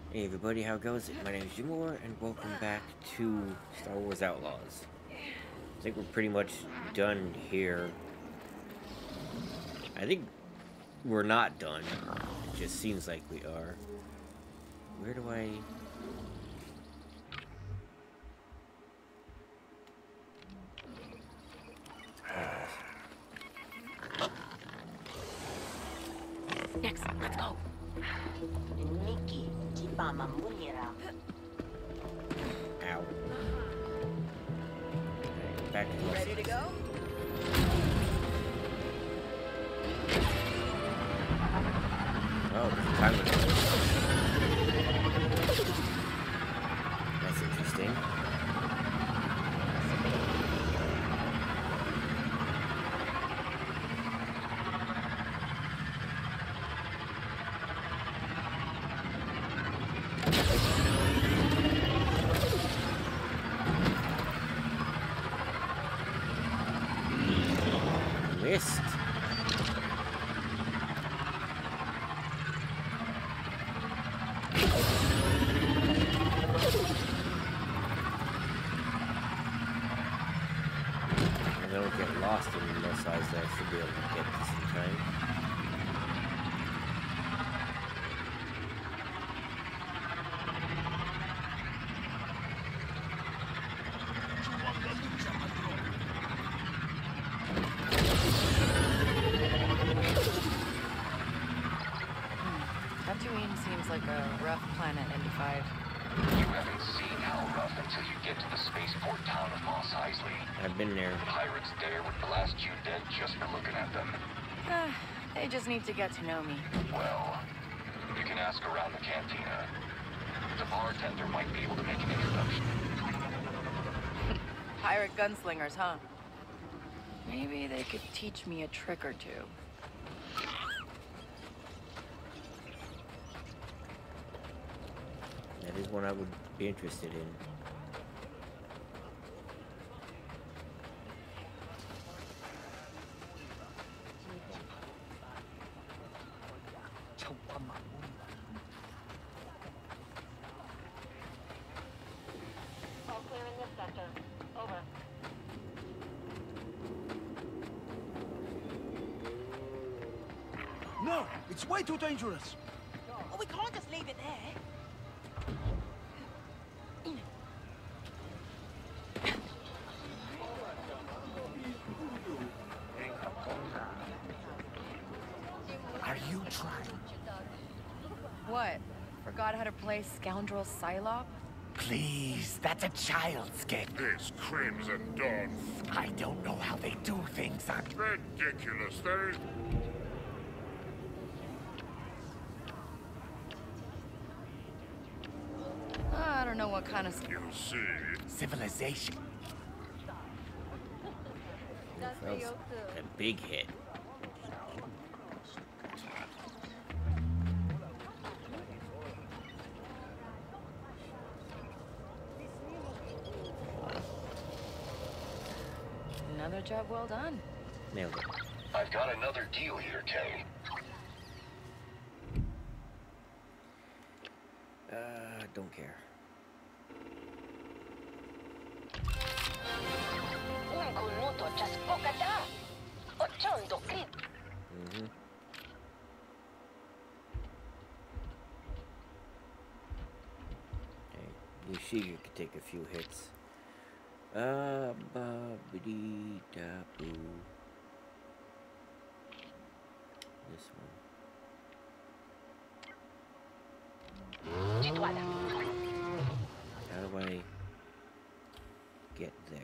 Hey everybody, how goes it? My name is Jimor, and welcome back to Star Wars Outlaws. I think we're pretty much done here. I think we're not done. It just seems like we are. Where do I... Next, let's go. Nikki, Jibama Munira. Ow. Right, back to Ready to go? Oh, there's a time limit. That's interesting. Missed. I don't get lost in the size that I should be able to get this in time. Tatooine seems like a rough planet, ND5. You haven't seen how rough until you get to the spaceport town of Mos Eisley. I've been there. Pirates there would blast you dead just for looking at them. They just need to get to know me. Well, you can ask around the cantina. The bartender might be able to make an introduction. Pirate gunslingers, huh? Maybe they could teach me a trick or two. That is one I would be interested in. All clear in this sector. Over. No, it's way too dangerous. Oh, we can't just leave it there. Are you trying? What? Forgot how to play Scoundrel Psylop? Please, that's a child's game. This Crimson Dawn. I don't know how they do things on... Ridiculous. There is... I don't know what kind of... You see, civilization. That was a big hit. Another job well done. Nailed it. I've got another deal here, Kay. Don't care. Okay, Yushiga could take a few hits. Ba-ba-dee-da-boo. This one. How do I get there?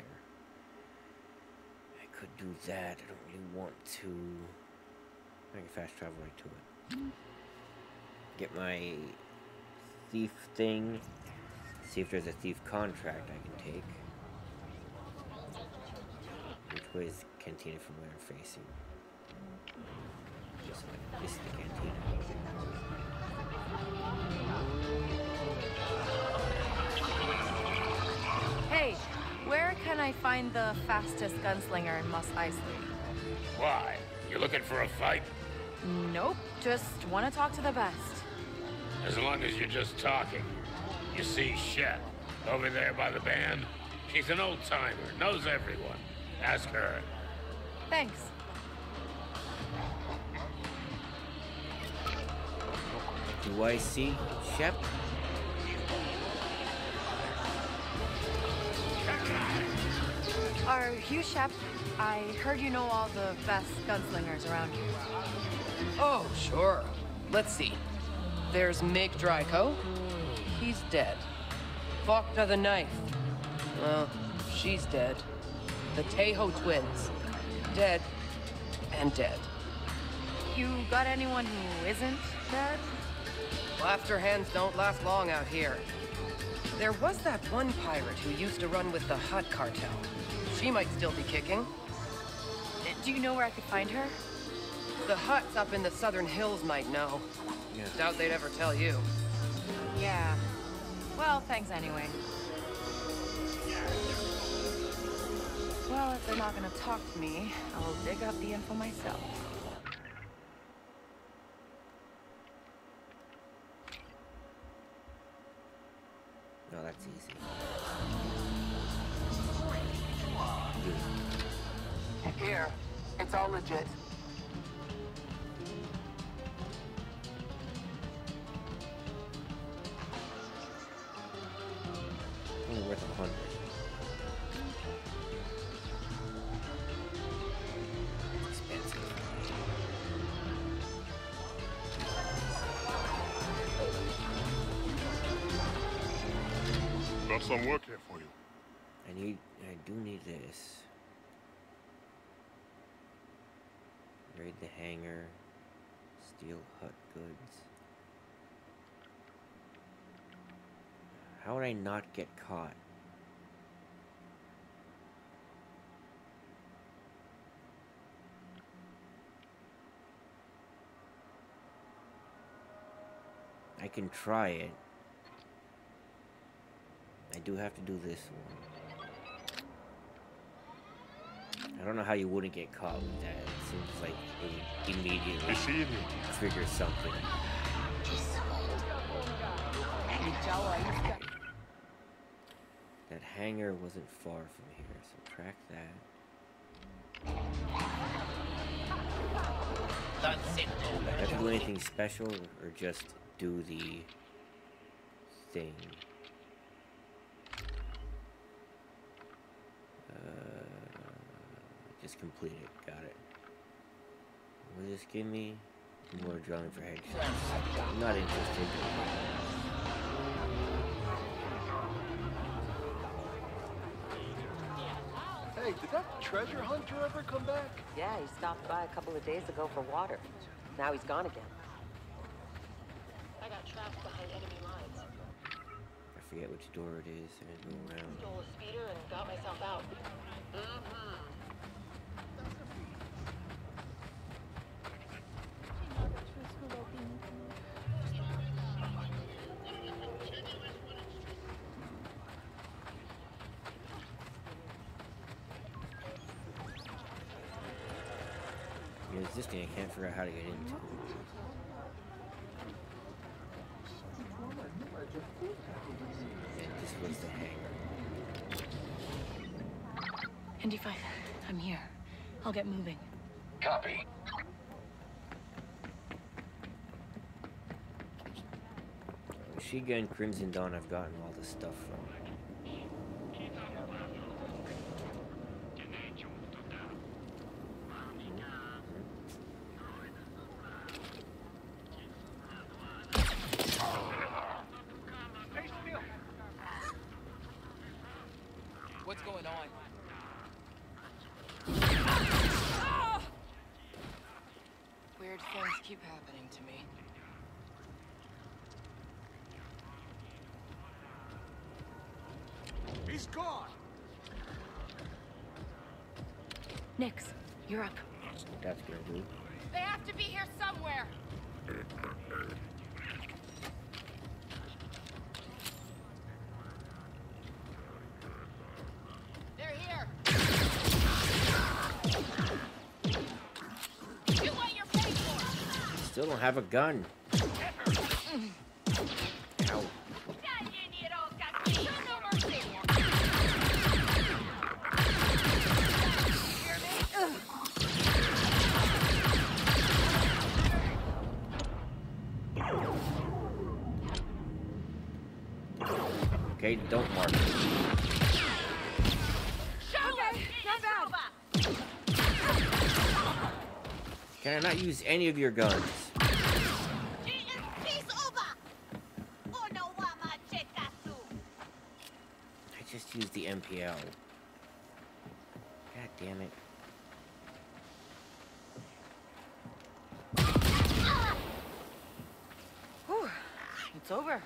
I could do that. I don't really want to. I can fast travel right to it. Get my thief thing. See if there's a thief contract I can take. Which way is cantina from where I'm facing? This is the cantina. Hey, where can I find the fastest gunslinger in Mos Eisley? why? You looking for a fight? Nope, just want to talk to the best. As long as you're just talking. You see Shep, over there by the band? She's an old-timer, knows everyone. Ask her. Thanks. Do I see Shep? Are you Shep? I heard you know all the best gunslingers around here. Oh, sure. Let's see. There's Mig Dryko. He's dead. Vokta the Knife. Well, she's dead. The Tejo twins. Dead. And dead. You got anyone who isn't dead? Laughter hands don't last long out here. There was that one pirate who used to run with the Hutt cartel. She might still be kicking. Do you know where I could find her? The Hutts up in the southern hills might know. Yeah. Doubt they'd ever tell you. Yeah. Well, thanks anyway. Well, if they're not gonna talk to me, I'll dig up the info myself. No, that's easy. Here. It's all legit. Only worth 100. Expensive. Got some work here for you. I do need this. Raid the hangar. Steal Hutt goods. How would I not get caught? I can try it. I do have to do this one. I don't know how you wouldn't get caught with that. It seems like it would immediately trigger something. That hangar wasn't far from here, so track that. Do I have to do anything special or just do the thing? Just complete it. Got it. Will this give me more drawing for headshots? I'm not interested. Hey, did that treasure hunter ever come back? Yeah, he stopped by a couple of days ago for water. Now he's gone again. I got trapped behind enemy lines. I forget which door it is. I go around. Stole a speeder and got myself out. There's this thing I can't figure out how to get into. And this was the hangar. Indy 5, I'm here. I'll get moving. Copy. Shiga and Crimson Dawn I've gotten all the stuff from. What's going on? Weird things keep happening to me. He's gone! Nix, you're up. That's gonna do. They have to be here somewhere. They're here. Do what you're paid for. Still don't have a gun. Okay, don't mark it. Can I not use any of your guns? I just used the MPL. God damn it. Whew, it's over.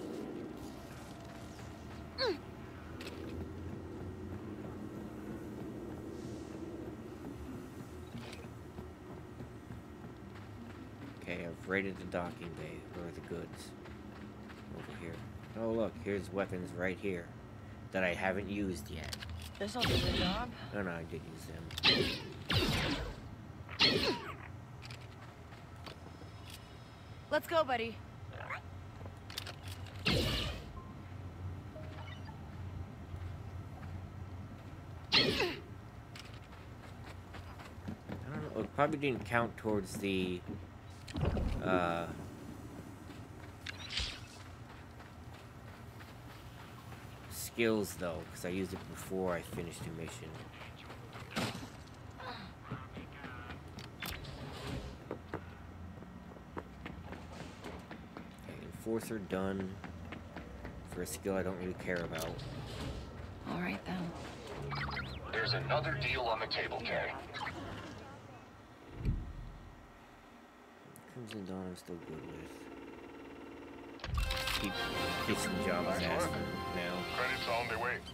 Okay, I've raided the docking bay. Where are the goods? Over here. Oh look, here's weapons right here that I haven't used yet. This'll do the job. Oh no, I did use them. Let's go, buddy. I don't know, it probably didn't count towards the skills though, because I used it before I finished the mission. Okay, Enforcer done for a skill I don't really care about. All right, then. There's another deal on the table, Kay. Crimson Dawn I'm still good with. Keep kissing jobs ass for now. Credits on their way.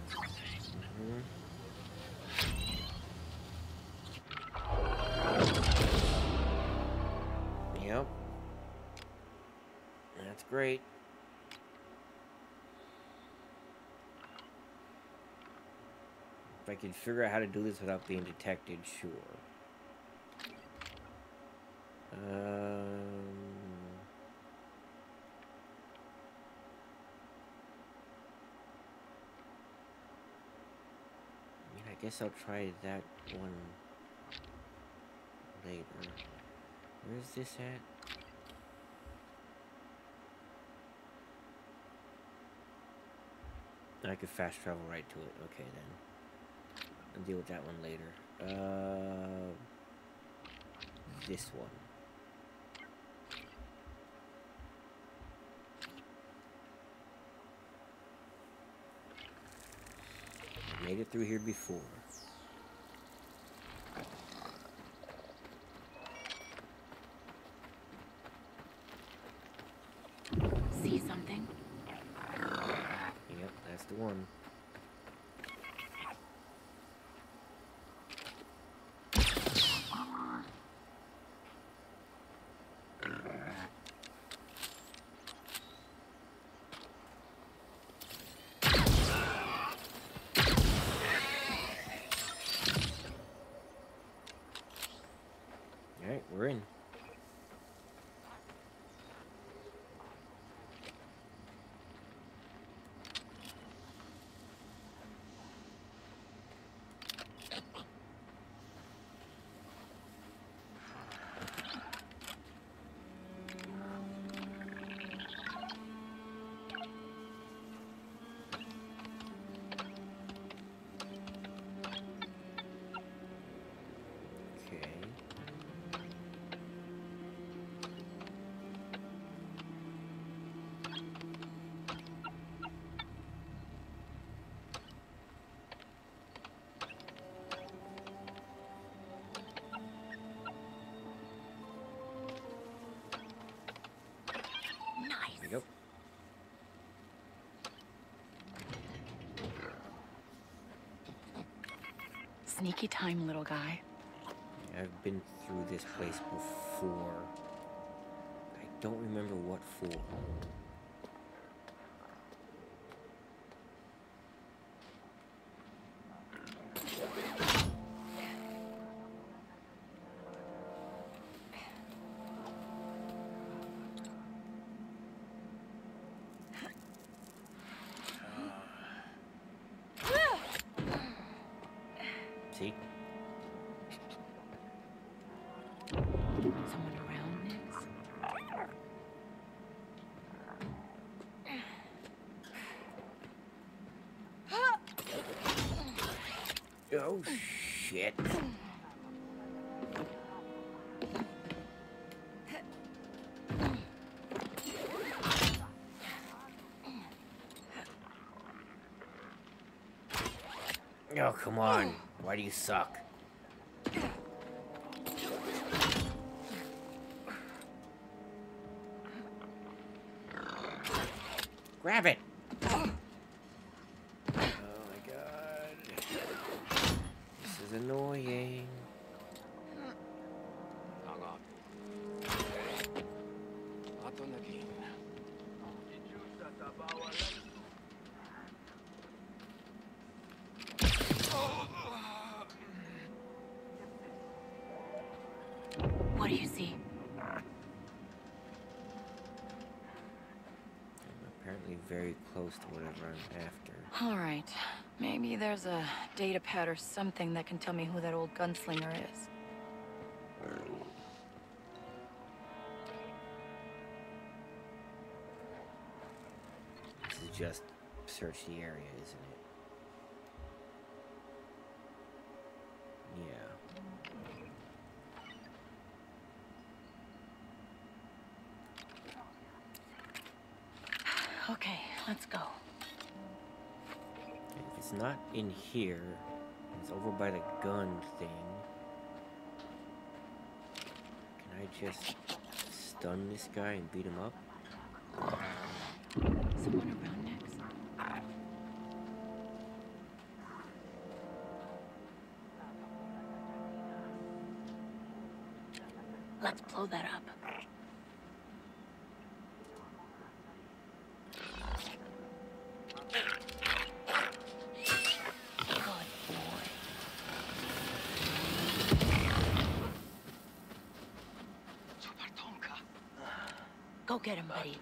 Yep. That's great. If I could figure out how to do this without being detected, sure. I guess I'll try that one later. Where's this at? I could fast travel right to it. Okay then. I'll deal with that one later. This one. I made it through here before. See something? Yep, that's the one. Alright, we're in. Yep. Sneaky time, little guy. I've been through this place before. I don't remember what for. See? Someone around, Nix? Oh, shit. Oh, come on. Why do you suck? Grab it! Oh my god. This is annoying. What do you see? Apparently very close to whatever I'm after. All right. Maybe there's a data pad or something that can tell me who that old gunslinger is. This is just search the area, isn't it? Yeah. Okay, let's go. If it's not in here, it's over by the gun thing. Can I just stun this guy and beat him up? Someone around next. Let's blow that up. Go get him, buddy.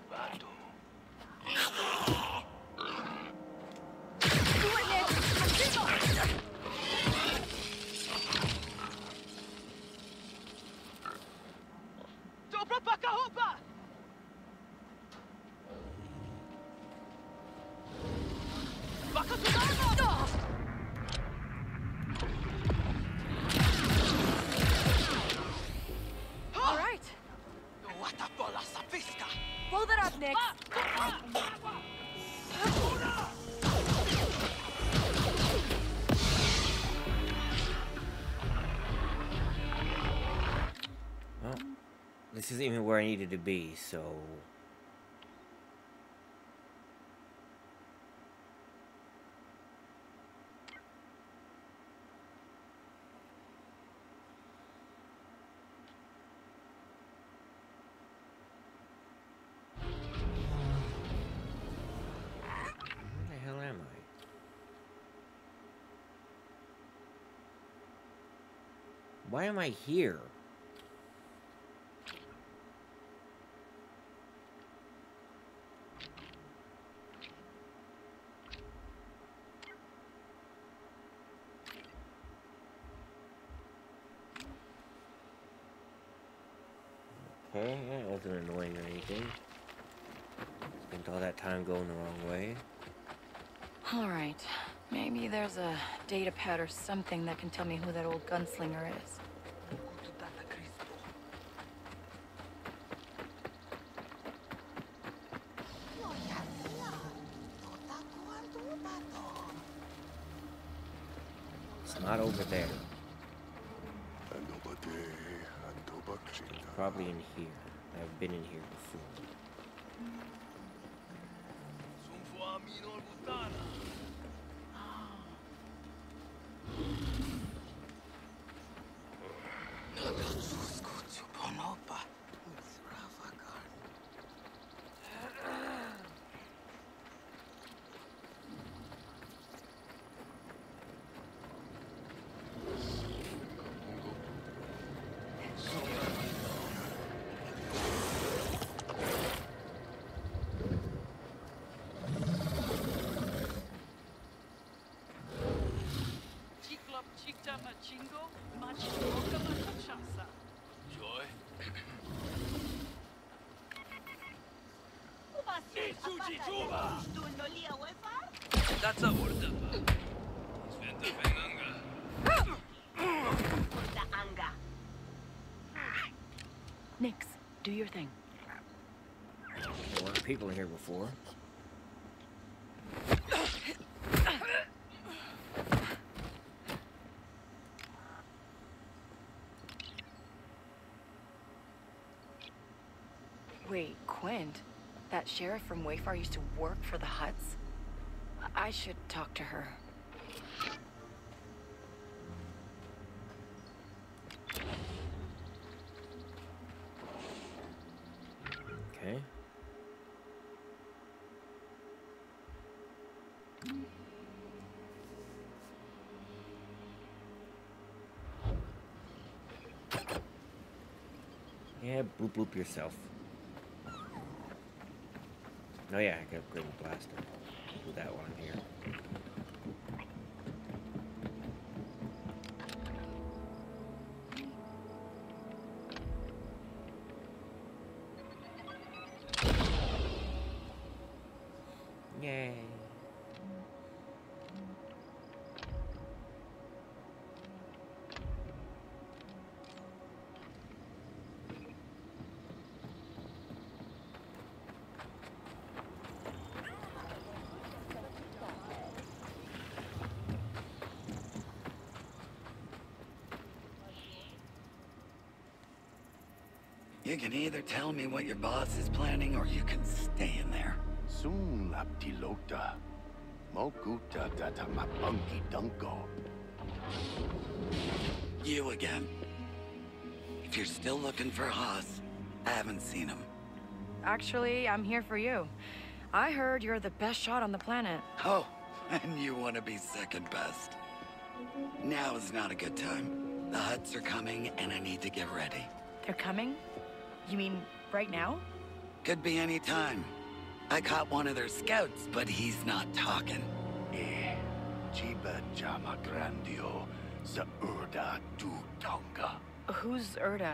All right. Blow that up, Nick. Well, this isn't even where I needed to be, so... Why am I here? Okay, that wasn't annoying or anything. Spent all that time going the wrong way. All right. Maybe there's a data pad or something that can tell me who that old gunslinger is. It's not over there. It's probably in here. I've been in here before. That's a word. Nix, do your thing. There weren't people in here before. Wait, Quint? That sheriff from Wayfar used to work for the Hutts? I should talk to her. Okay. Yeah, bloop bloop yourself. Oh yeah, I can upgrade the blaster. Do that one here. Yay. You can either tell me what your boss is planning, or you can stay in there. Soon laptilota. Mokuta data mapungi dunko. You again. If you're still looking for Haas, I haven't seen him. Actually, I'm here for you. I heard you're the best shot on the planet. Oh, and you want to be second best. Now is not a good time. The Hutts are coming, and I need to get ready. They're coming? You mean right now? Could be any time. I caught one of their scouts, but he's not talking. Chiba jama grandio sa urda du tonga. Who's Erda?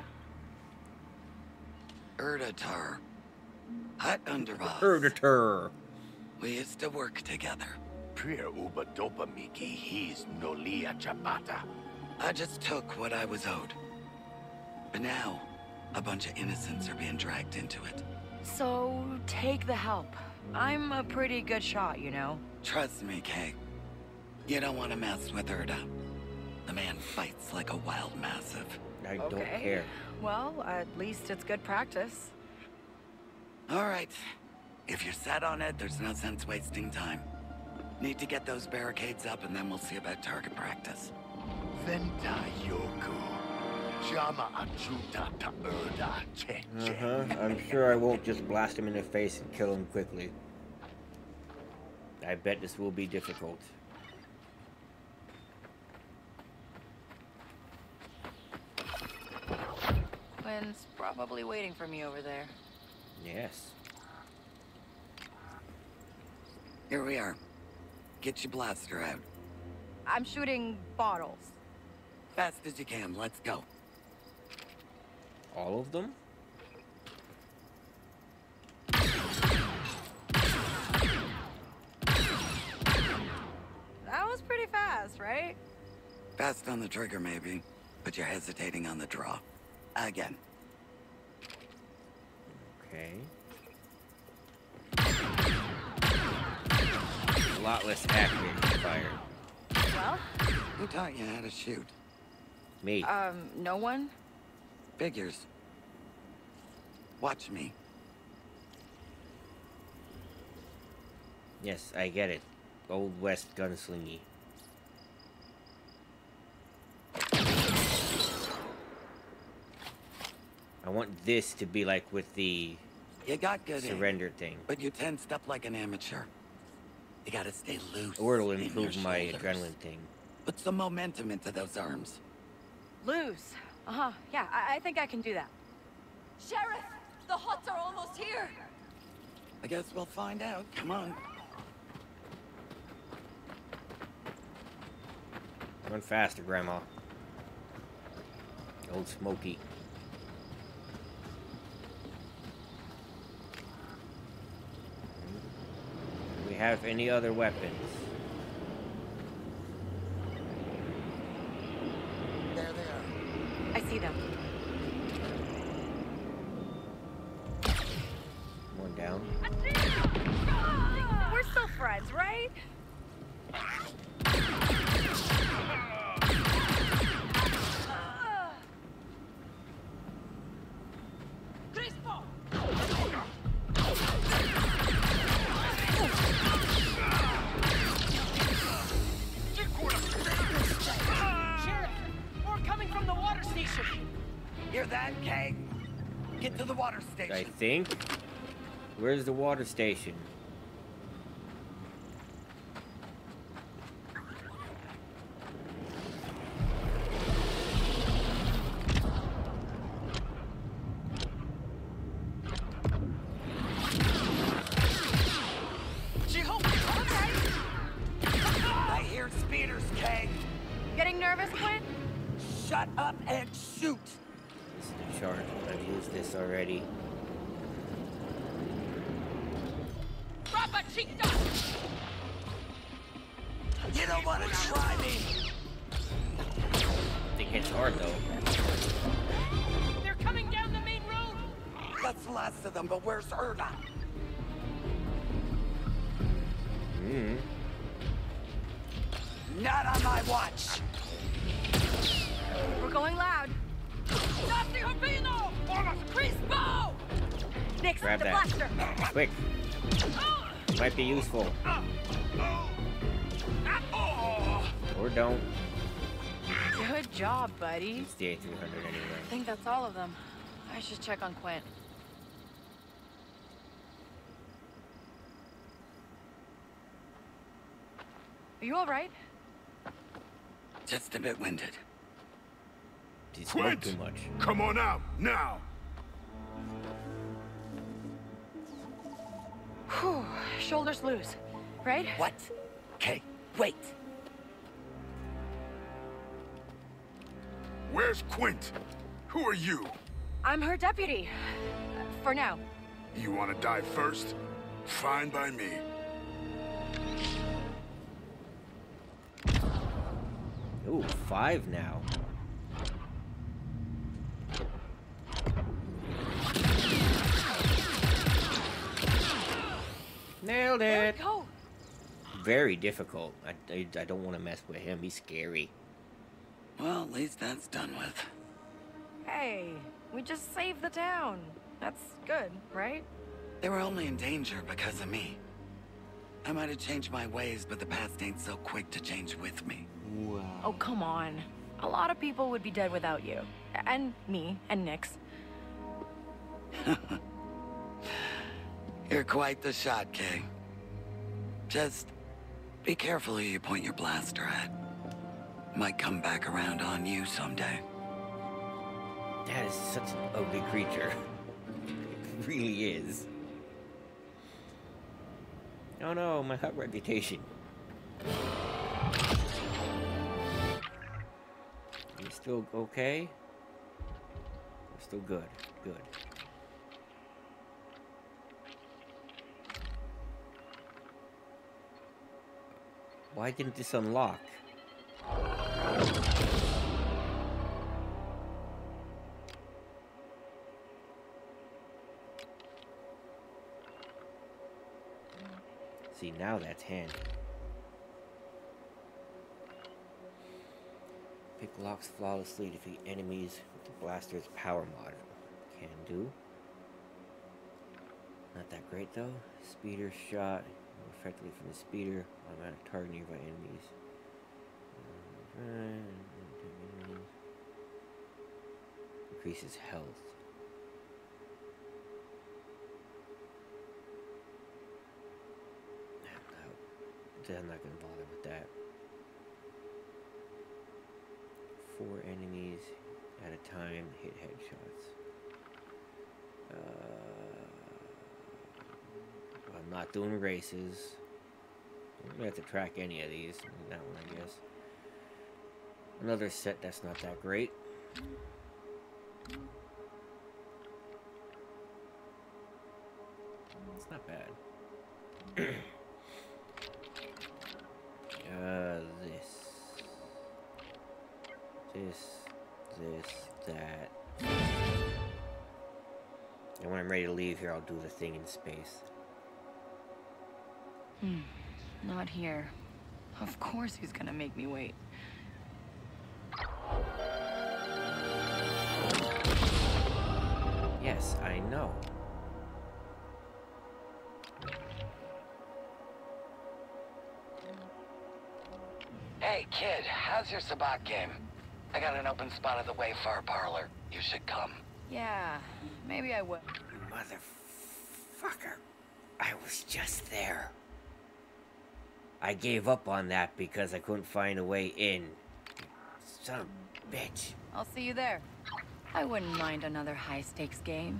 Erdatar. Hutt underboss. Erdatar. We used to work together. Prier uba dopa miki he's nolia chapata. I just took what I was owed. But now, a bunch of innocents are being dragged into it. So, take the help. I'm a pretty good shot, you know. Trust me, Kay. You don't want to mess with Erda. The man fights like a wild massive. I don't care. Well, at least it's good practice. All right. If you're set on it, there's no sense wasting time. Need to get those barricades up, and then we'll see about target practice. Venta yoku. Jama ajuta ta urda che. I'm sure I won't just blast him in the face and kill him quickly. I bet this will be difficult. Quinn's probably waiting for me over there. Yes. Here we are. Get your blaster out. I'm shooting bottles. Fast as you can. Let's go. All of them? That was pretty fast, right? Fast on the trigger, maybe. But you're hesitating on the draw. Again. Okay. A lot less accurate fire. Well? Who taught you how to shoot? Me. No one? Figures. Watch me. Yes, I get it. Old West gunslingy. I want this to be like with the You got good surrender aim, thing. but you tensed up like an amateur. You gotta stay loose. Or it'll in your improve my shoulders. adrenaline thing. Put some momentum into those arms. Lose. Uh-huh. Yeah, I think I can do that. Sheriff, the Hutts are almost here. I guess we'll find out. Come on. Run faster, Grandma. Old Smokey. Do we have any other weapons? There they are. I think. Where's the water station? I hear speeders, Kay. Getting nervous, Quinn? Shut up and shoot. This is the charge. I've used this already. You don't want to try me. I think it's hard though. They're coming down the main road. That's the last of them, but where's Erna? Not on my watch. We're going loud. Nix, Grab the that. blaster. Quick. Might be useful. Or don't. Good job, buddy. It's the A300 anyway. I think that's all of them. I should check on Quint. Are you all right? Just a bit winded. He smoked too much. Come on out, now! Whew. Shoulders loose, right? What? Okay, wait. Where's Quint? Who are you? I'm her deputy. For now. You want to die first? Fine by me. Ooh, 5 now. Nailed There it. we go. Very difficult. I don't want to mess with him. He's scary. Well, at least that's done with. Hey, we just saved the town. That's good, right? They were only in danger because of me. I might have changed my ways, but the past ain't so quick to change with me. Wow. Oh, come on. A lot of people would be dead without you. And me, and Nix. You're quite the shot, Kay. Just be careful who you point your blaster at. Might come back around on you someday. That is such an ugly creature. It really is. Oh no, my hot reputation. You still okay? You're still good. Good. Why didn't this unlock? See, now that's handy. Pick locks flawlessly, defeat enemies with the blaster's power module. Can do. Not that great though. Speeder shot more effectively from the speeder. Automatic target nearby enemies. Increases health. I'm not gonna bother with that. 4 enemies at a time, hit headshots. I'm not doing races. I'm gonna have to track any of these. That one, I guess. Another set that's not that great. It's not bad. This, that. And when I'm ready to leave here, I'll do the thing in space. Not here. Of course he's gonna make me wait. Yes, I know. Hey, kid, how's your Sabbat game? I got an open spot at the Wayfar parlor. You should come. Yeah, maybe I will. Motherfucker. I was just there. I gave up on that because I couldn't find a way in. Son of a bitch. I'll see you there. I wouldn't mind another high-stakes game.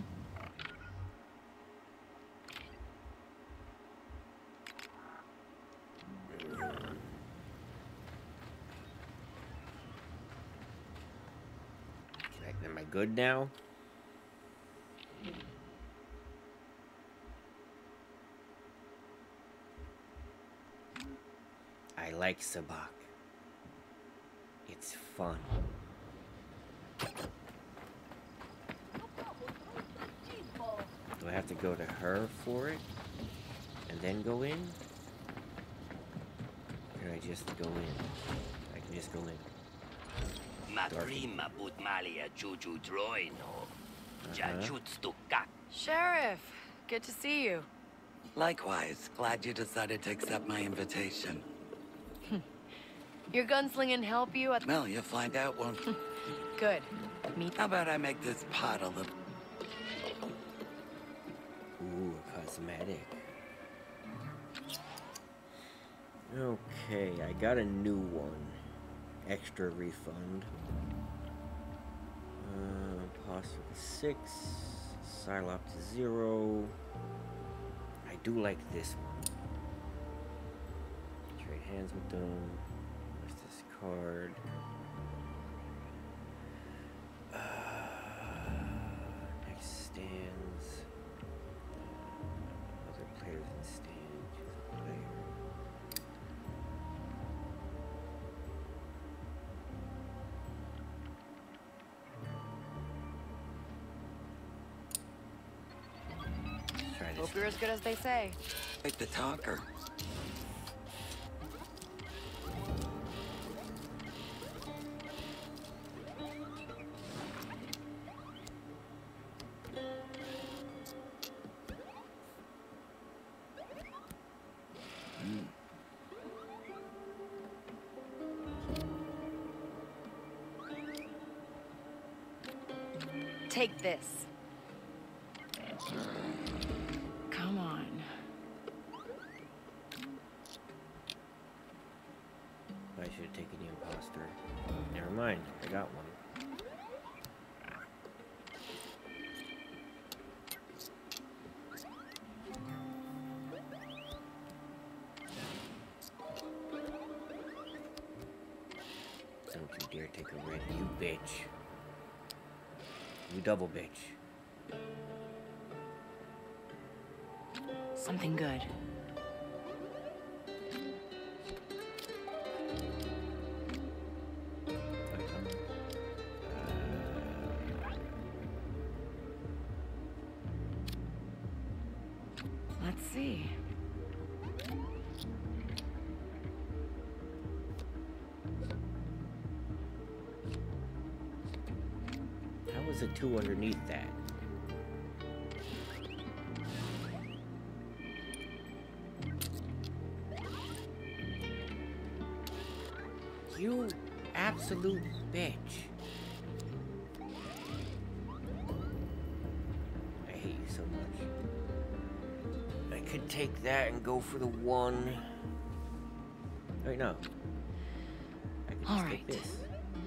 Am I good now? I like Sabacc. It's fun. Do I have to go to her for it? And then go in? Or can I just go in? I can just go in. Sheriff, good to see you. Likewise, glad you decided to accept my invitation. Your gunslinging help you at... Well, you'll find out, won't you? Good. Me. How about I make this pot a little... Ooh, a cosmetic. Okay, I got a new one. Extra refund. Possible 6. Psylop to 0. I do like this one. Trade hands with them. Where's this card? Next stands. Other players in stand. Choose a player. Hope you're as good as they say. Like the talker. Take this. Come on. I should have taken the imposter. Never mind, I got one. Don't you dare take a red, you bitch. You double bitch. Something good. Let's see. How was a 2 underneath that? You absolute bitch. I hate you so much. I could take that and go for the 1. Wait, no. I could just take this.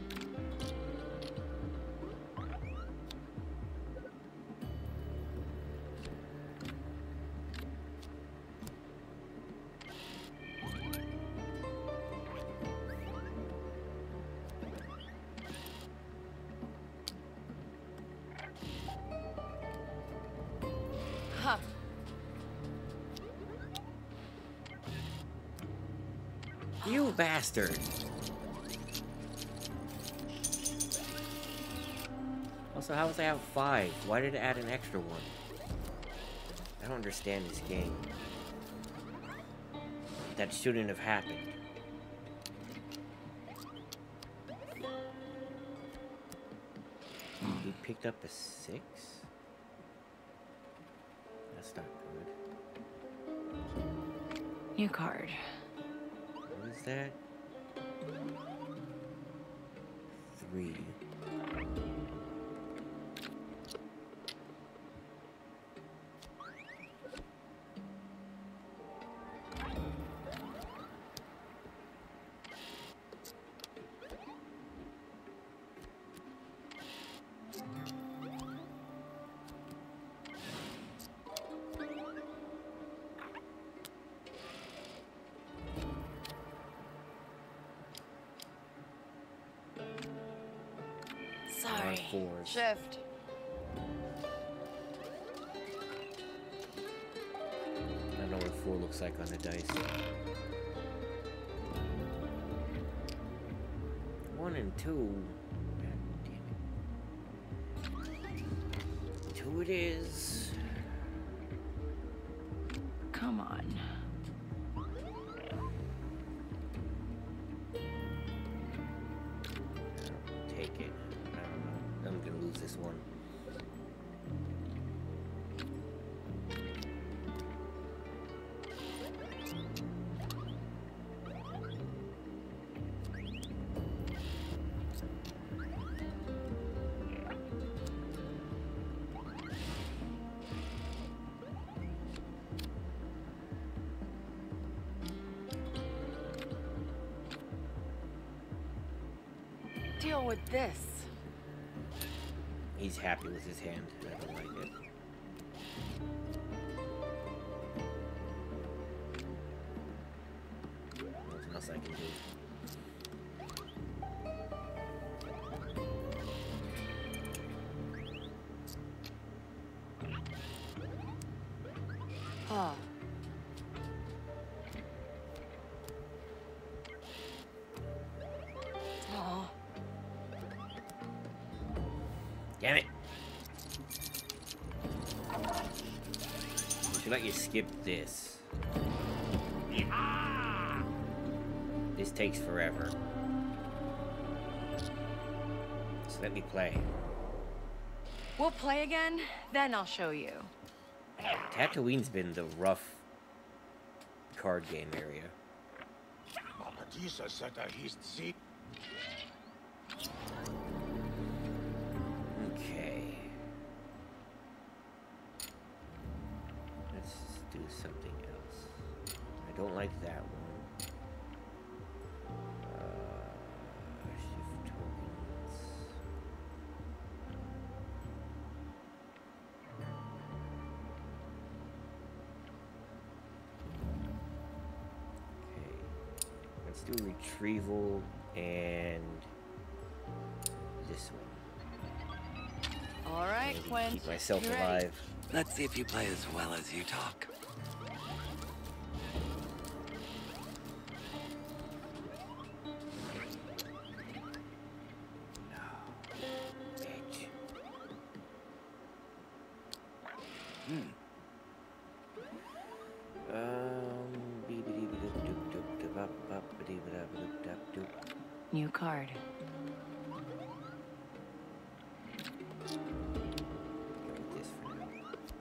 You bastard! Also, how was I out 5? Why did it add an extra 1? I don't understand this game. That shouldn't have happened. He picked up a 6? That's not good. New card. What is that? 3. Okay. fours. Shift. I don't know what a 4 looks like on the dice. 1 and 2. God damn it. 2 it is. Come on. Take it. I don't know. I'm gonna lose this one. Deal with this. He's happy with his hand. I don't like it. Nothing else I can do. Oh. Oh. Damn it! Should let you skip this. This takes forever. So let me play. We'll play again, then I'll show you. Tatooine's been the rough card game area. Okay. Let's do something else. I don't like that one. Shift tokens. Okay. Let's do retrieval and this one. All right, Maybe Quint. keep myself You ready? alive. Let's see if you play as well as you talk. Bitch. New card. Go with this for now.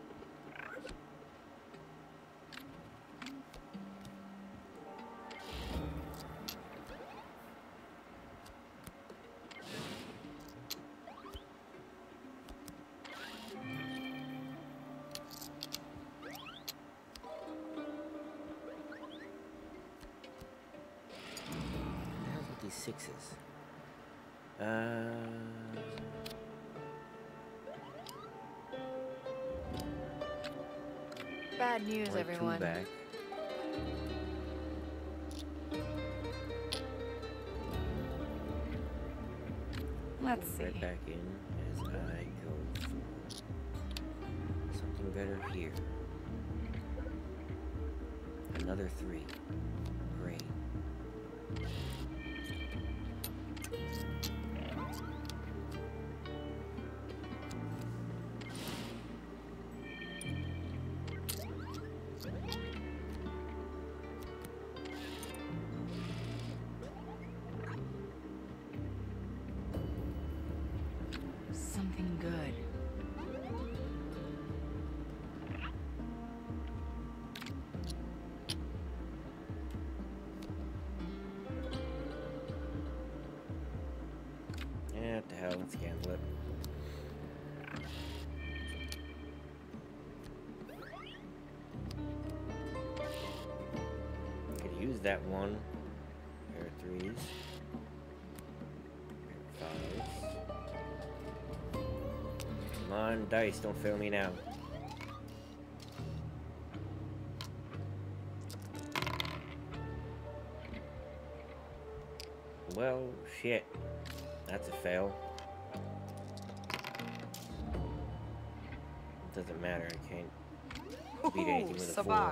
What the hell's with these sixes? Bad news, Only everyone. two back. Let's see. Right back in as I go for something better here. Another 3. Great. Something good. Yeah, what the hell, let's cancel it. Could use that one. Pair of 3s. Pair of 5s. Come on, dice, don't fail me now. Well, shit. That's a fail. doesn't matter. I can't beat anything with a 4. Sabak.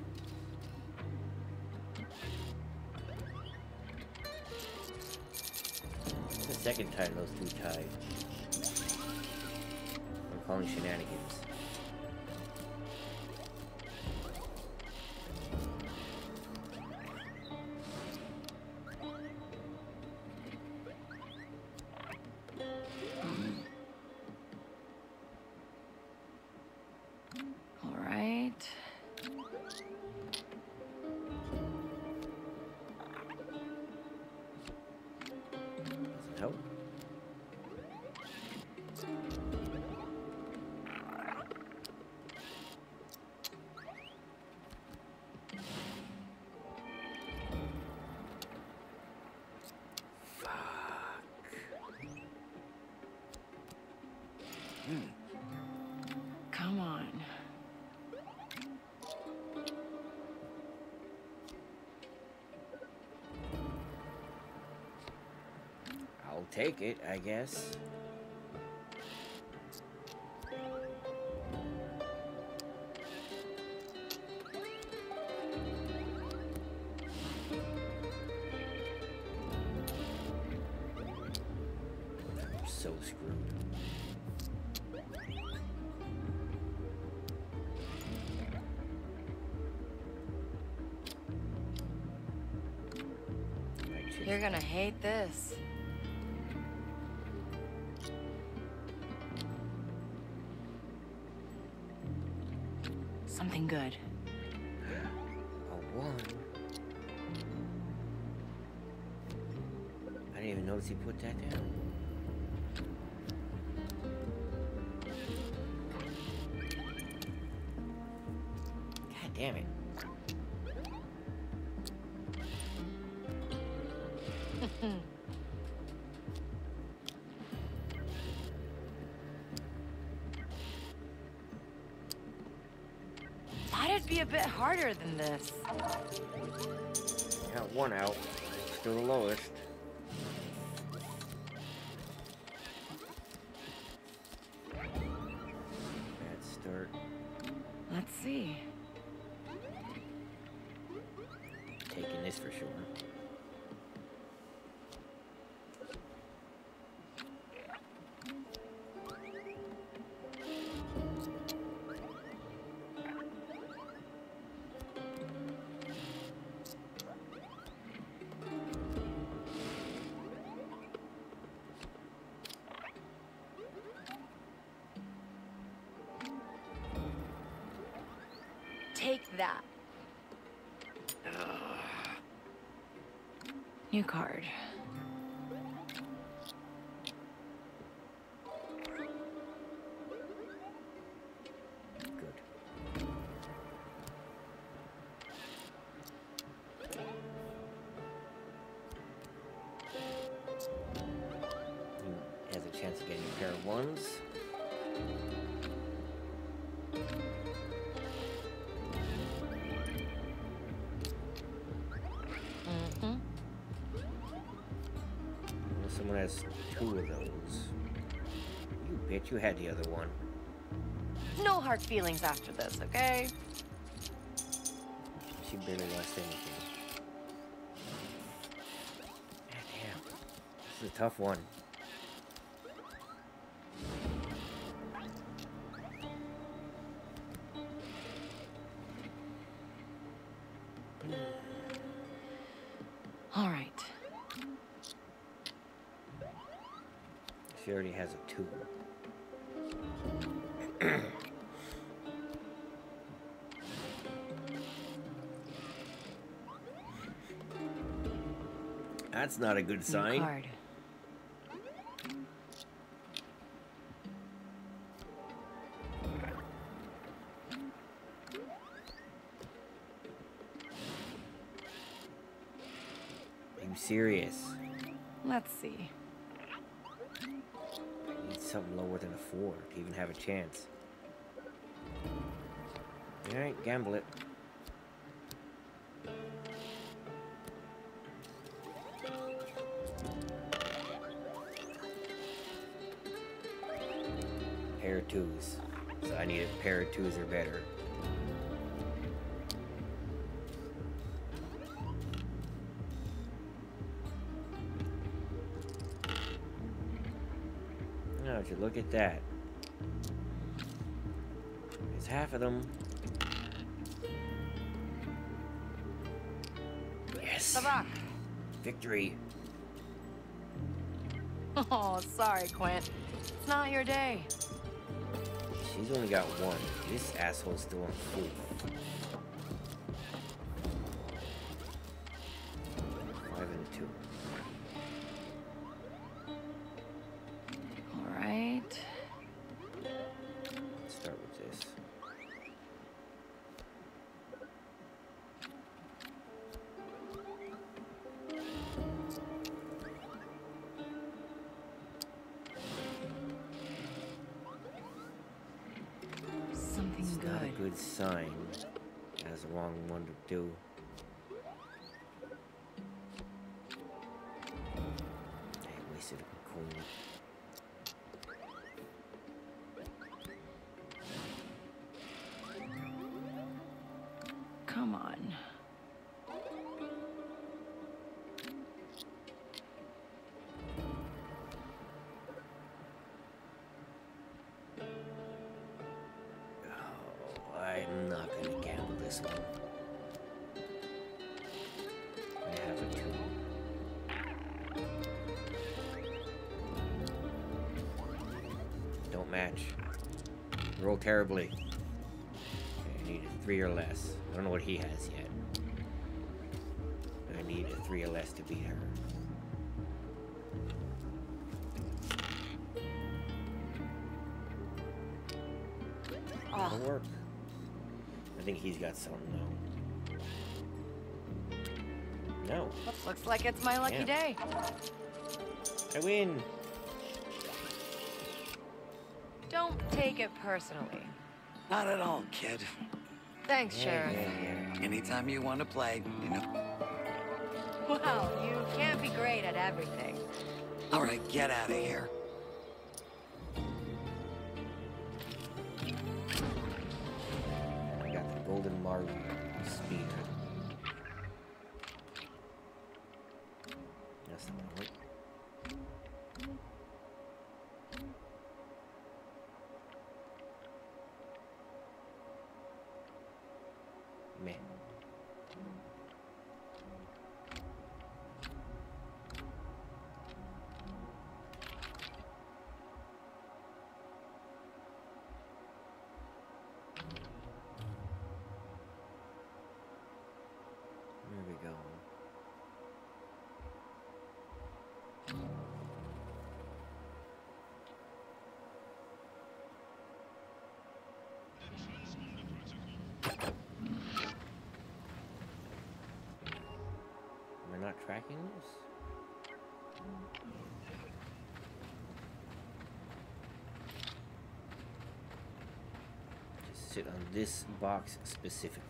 It's the second time those two tied. I'm calling shenanigans. All right. Doesn't help. Come on. I'll take it, I guess. I'm so screwed. You're gonna hate this. Something good. A 1. I didn't even notice he put that down. God damn it. Thought it'd be a bit harder than this. Got 1 out. Still the lowest. Bad start. Let's see. Taking this for sure. Take that. New card. Good. He has a chance of getting a pair of 1s. Someone has 2 of those. You bitch, you had the other one. No hard feelings after this, okay? She barely lost anything. God damn. This is a tough one. All right. She already has a 2. That's not a good sign. New card. Are you serious? Let's see. I need something lower than a 4 to even have a chance. Alright, gamble it. Pair of 2s. So I need a pair of 2s or better. Oh, would you look at that? There's half of them. Yes! Sabak. Victory! Oh, sorry, Quint. It's not your day. She's only got 1. This asshole's still on full. 5 and 2. All right. Let's start with this. Something It's not a good. good sign. That's the wrong one to do. I wasted a coin. Come on. Oh, I'm not gonna gamble this one. I have a 2. Don't match. Roll terribly. I need a 3 or less. I don't know what he has yet. But I need a 3 or less to beat her. That'll work. I think he's got something though. No. Looks like it's my lucky day. I win. Don't take it personally. Not at all, kid. Thanks, Sheriff. Anytime you want to play, you know. Well, you can't be great at everything. All right, get out of here. I got the golden Maru speeder. That's not gonna work. Meh. There we go. Am I not tracking this? Just sit on this box specifically.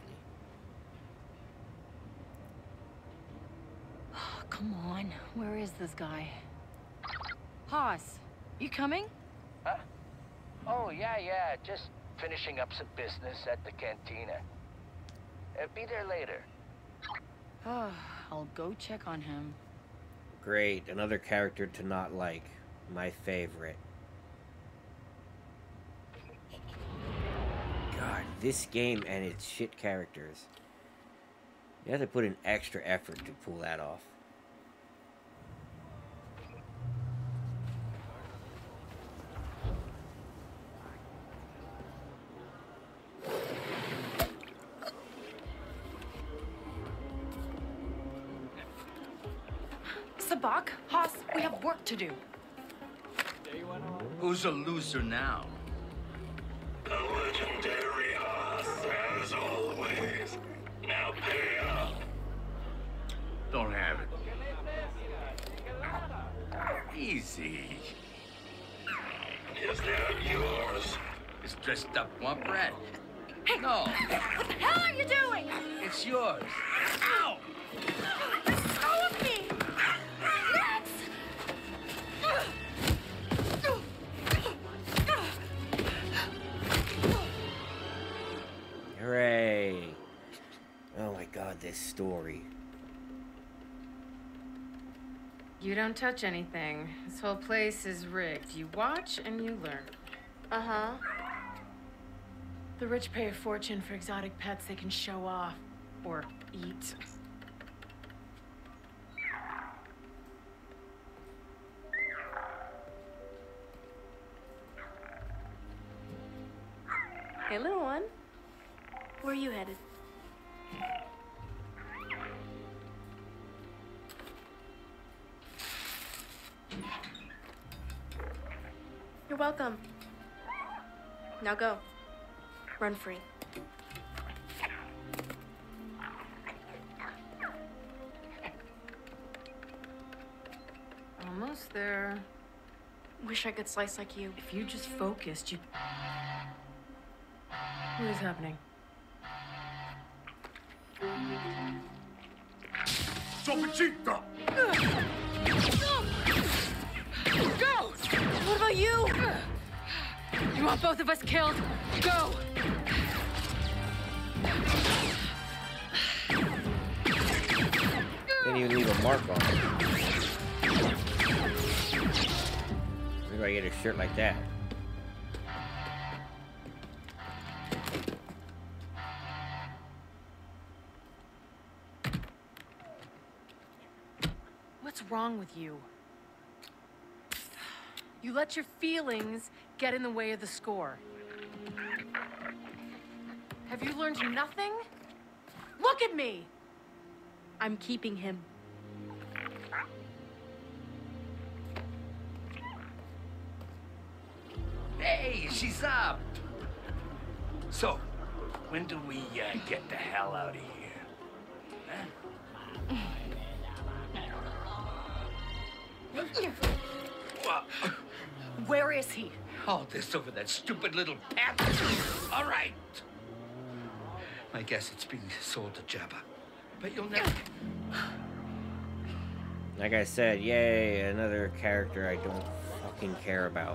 Oh, come on. Where is this guy? Haas, you coming? Huh? Oh, yeah. Just finishing up some business at the cantina. Be there later. Oh, I'll go check on him. Great, another character to not like. My favorite. God, this game and its shit characters. You have to put in extra effort to pull that off. Sabak, Haas, we have work to do. Who's a loser now? The legendary Haas, as always. Now pay up. Don't have it. Easy. Is that yours? It's dressed up. Want bread? Hey! No. What the hell are you doing? It's yours. Ow! Let go of me! Max! You don't touch anything. This whole place is rigged. You watch and you learn. Uh-huh. The rich pay a fortune for exotic pets they can show off. Or eat. Hey, little one. Where are you headed? You're welcome. Now go. Run free. Almost there. Wish I could slice like you. If you just focused, you... What is happening? Sopicita! Go! What about you? You want both of us killed? Go! Didn't even leave a mark on it. Where do I get a shirt like that? What's wrong with you? You let your feelings get in the way of the score. Have you learned nothing? Look at me! I'm keeping him. Hey, she's up. So, when do we get the hell out of here? Huh? Where is he? All this over that stupid little pet. All right. I guess it's being sold to Jabba, but you'll never. Like I said, yay, another character I don't fucking care about.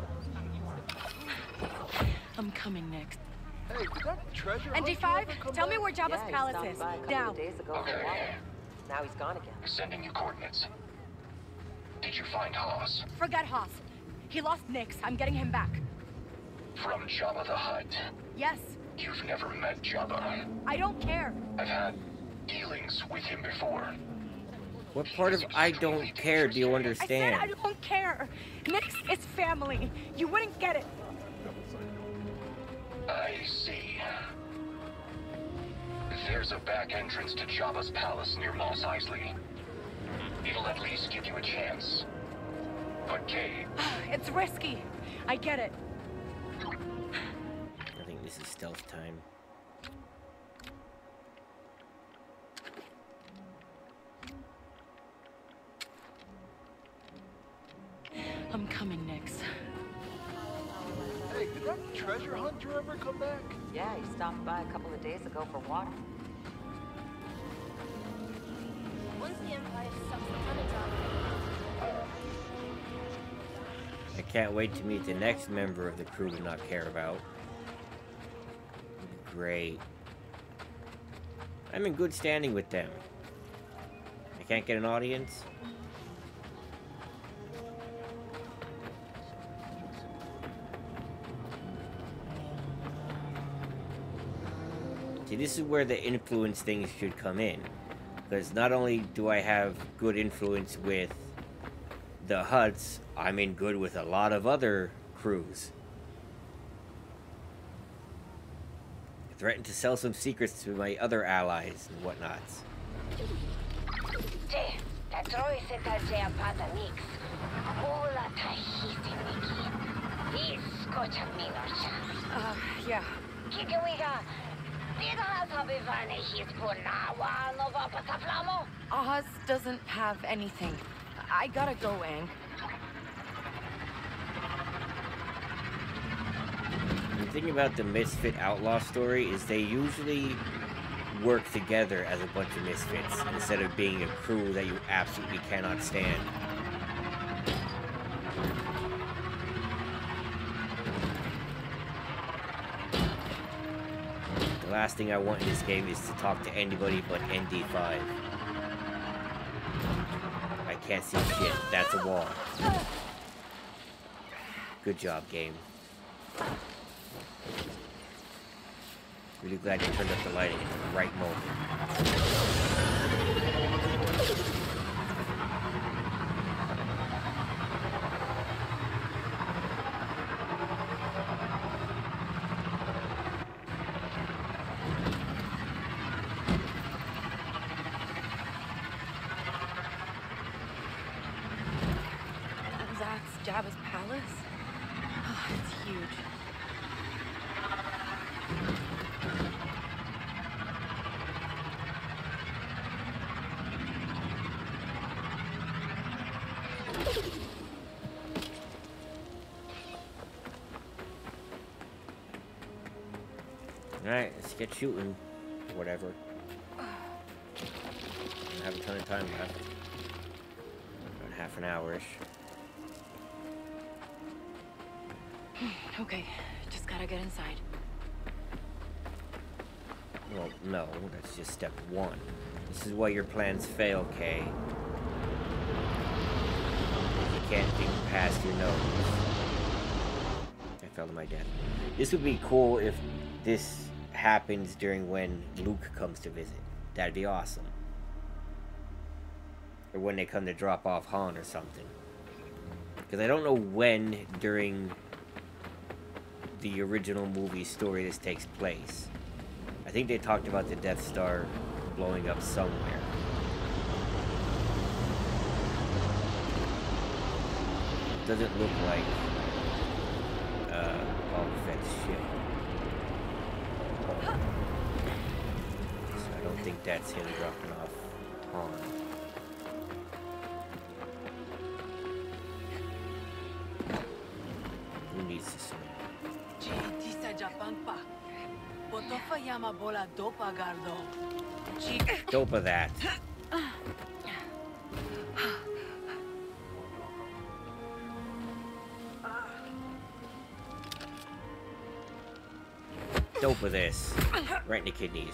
I'm coming next. Hey, did that treasure ND5, tell me where Jabba's palace is. Now. Days ago for water. Now he's gone again. Sending you coordinates. Did you find Haas? Forget Haas. He lost Nix. I'm getting him back. From Jabba the Hutt. Yes. You've never met Jabba. I don't care. I've had dealings with him before. What part of I don't care do you understand? I said I don't care. Nix is family. You wouldn't get it. I see. There's a back entrance to Jabba's palace near Mos Eisley. It'll at least give you a chance. But Kay... It's risky. I get it. I think this is stealth time. I'm coming, Nix. Hey, did that treasure hunter ever come back? Yeah, he stopped by a couple of days ago for water. Once the Empire sucks the planets out. I can't wait to meet the next member of the crew to not care about. Great. I'm in good standing with them. I can't get an audience? See, this is where the influence things should come in. Because not only do I have good influence with the Hutts, I'm in good with a lot of other crews. I threatened to sell some secrets to my other allies and whatnots. Yeah. Oz doesn't have anything. I gotta go, Aang. The thing about the Misfit Outlaw story is they usually work together as a bunch of misfits instead of being a crew that you absolutely cannot stand. The last thing I want in this game is to talk to anybody but ND5. I can't see shit. That's a wall. Good job, game. Really glad you turned up the lighting at the right moment. That's Jabba's palace? Oh, it's huge. Alright, let's get shooting. Whatever. I don't have a ton of time left. About half an hour-ish. Okay, just gotta get inside. Well, no, that's just step one. This is why your plans fail, Kay. You can't think past your nose. I fell to my death. This would be cool if this happens during when Luke comes to visit. That'd be awesome. Or when they come to drop off Han or something. Because I don't know when during the original movie story this takes place. I think they talked about the Death Star blowing up somewhere. It doesn't look like Boba Fett's ship. So I don't think that's him dropping off Han. Who needs to swim? Dopa that. Dopa this. Right in the kidneys.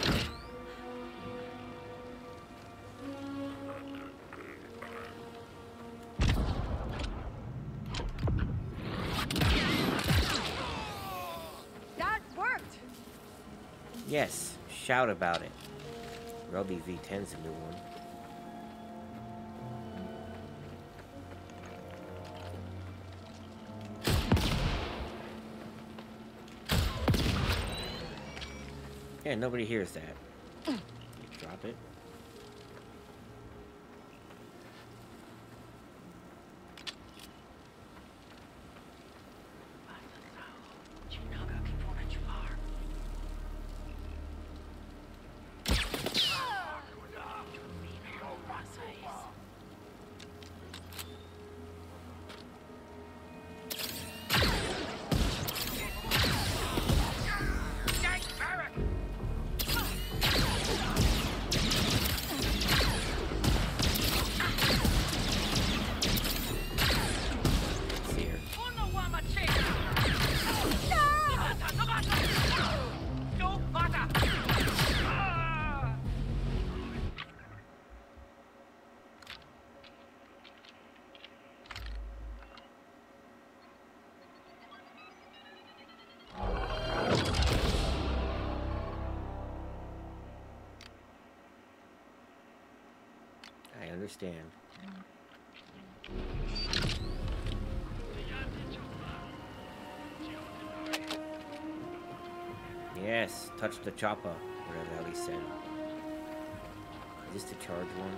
Yes, shout about it. Robbie V10's a new one. Yeah, nobody hears that. You drop it. I understand. Yes, touch the chopper, whatever the hell he said. Is this the charge one?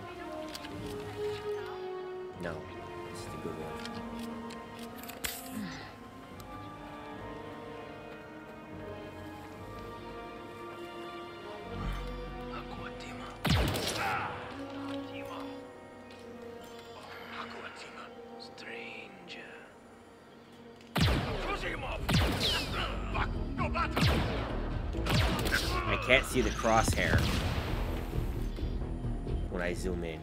No, this is the good one. I can't see the crosshair when I zoom in.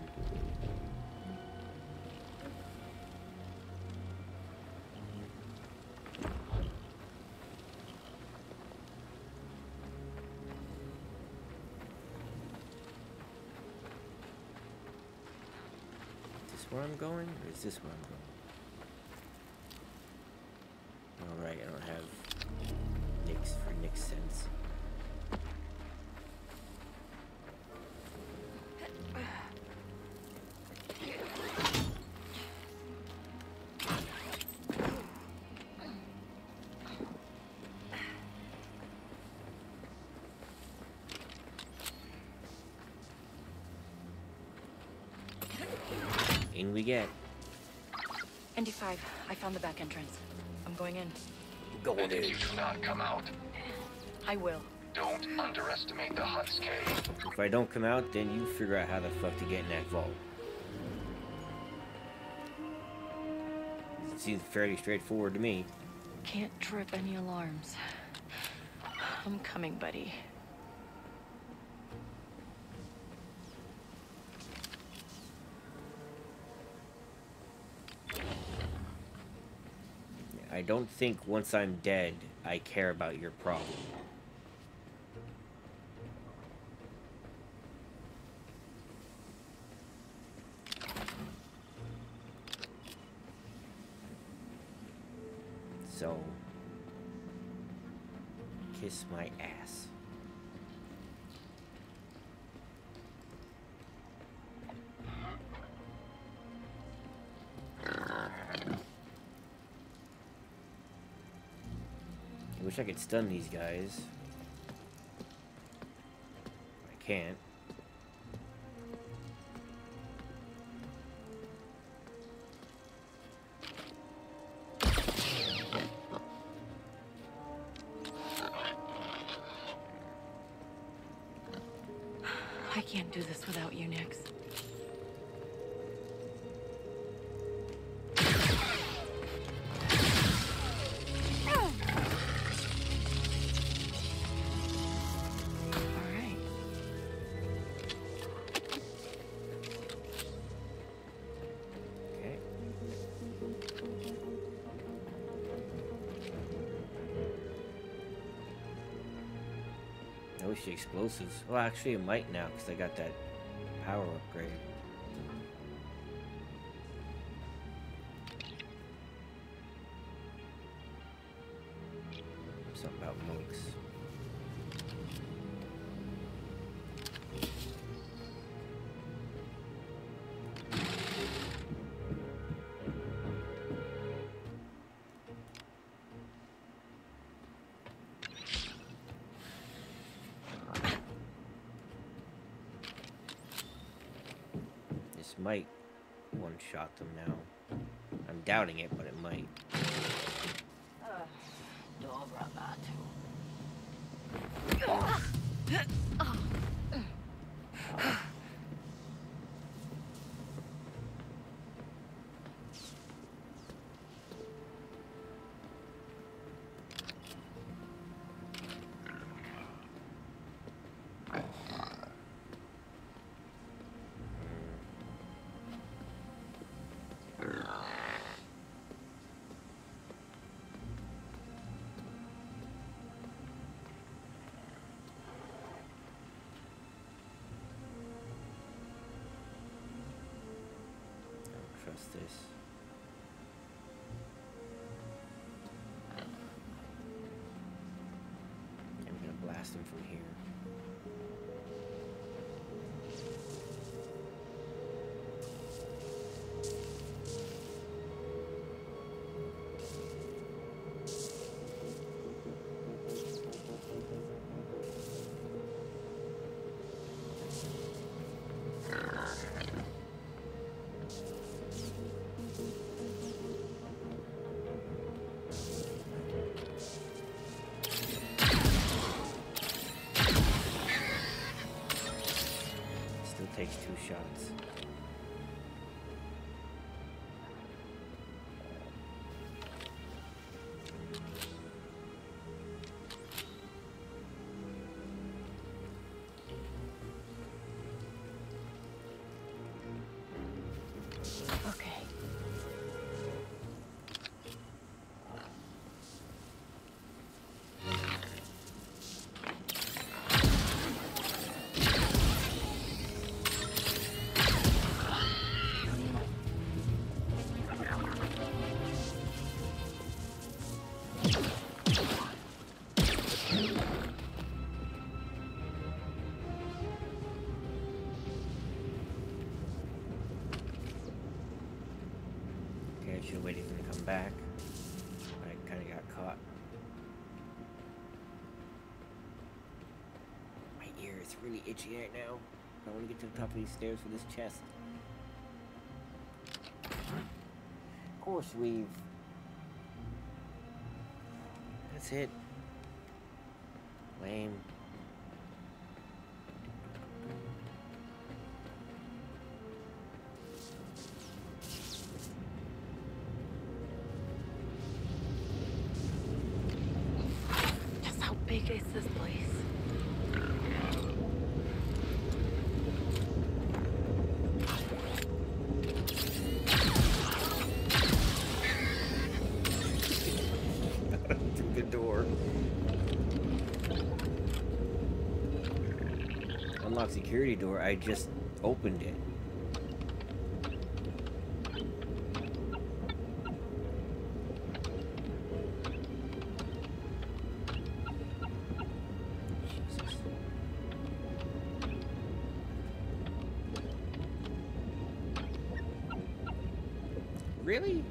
This where I'm going? Or is this where I'm going? Alright, I don't have Nyx for Nyx sense. In we get. ND5, I found the back entrance. I'm going in. Go And if you do not come out, I will. don't underestimate the Hutt's cave. If I don't come out, then you figure out how the fuck to get in that vault. It seems fairly straightforward to me. Can't trip any alarms. I'm coming, buddy. I don't think once I'm dead, I care about your problem. So, kiss my ass. I wish I could stun these guys. I can't. I can't do this without you, Nyx. I wish the explosives. Well, actually, it might now because I got that power upgrade. Something about monks. Might one-shot them now. I'm doubting it, but it might. Trust this. I'm gonna blast him from here. Takes 2 shots. Okay. should have waited for him to come back. I kind of got caught. My ear is really itchy right now. I want to get to the top of these stairs for this chest. Of course, we've... That's it. Lame. Just how big is this place? Through the door. Unlock security door. I just opened it. Jesus. Really?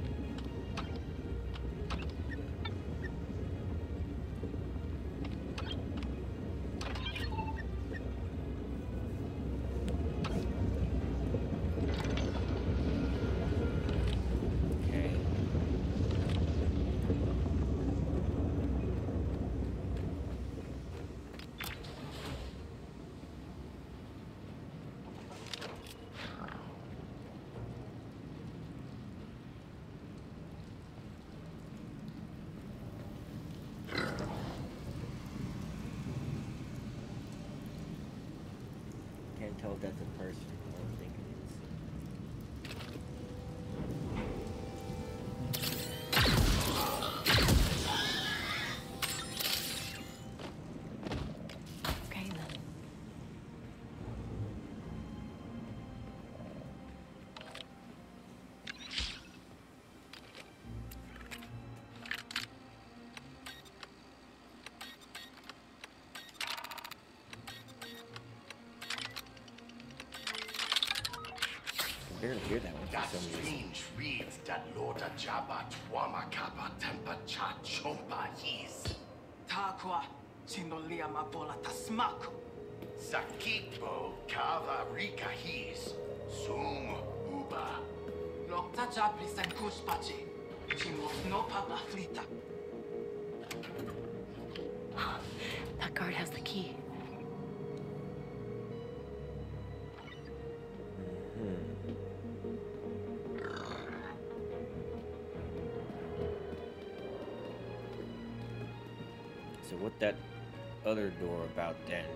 Can't tell if that's a person. I don't think it is. Okay then. I barely hear that one That for some reason. strange reads that Lord Jabba Tuama Kappa Tempa Cha Chompa His. Takwa, Chindolia Mabola Tasmaku. Sakipo Kava Rika His. Sum Uba. Lokta Jablis and Kushpachi. Chimos no Papa Flita. That guard has the key. So what that other door about then?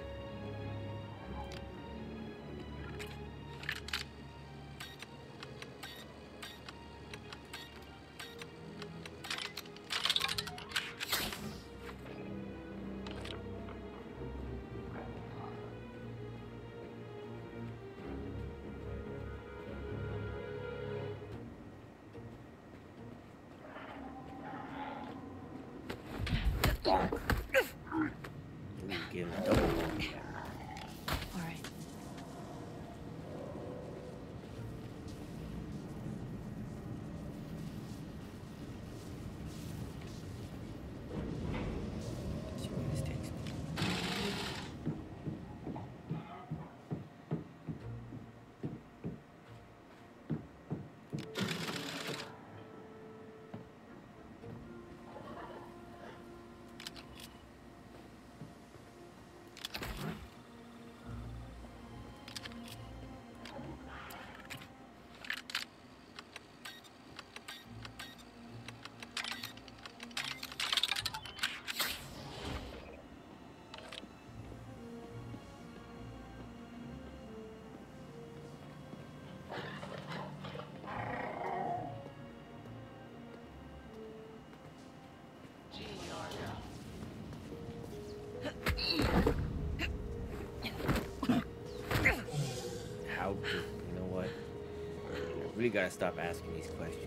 Give him a double bonk. All right. See where this takes me. How do, you know what? I really gotta stop asking these questions.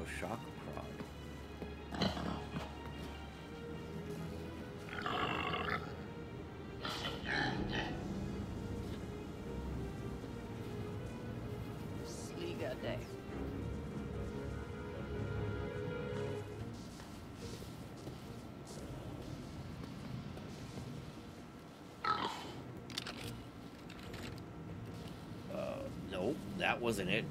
shock prod. Sliga day. Nope, that wasn't it.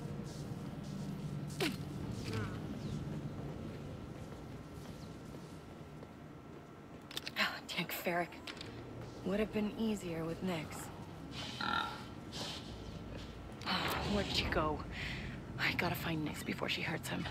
Tank Ferric. Would have been easier with Nyx. Where'd she go? I gotta find Nyx before she hurts him.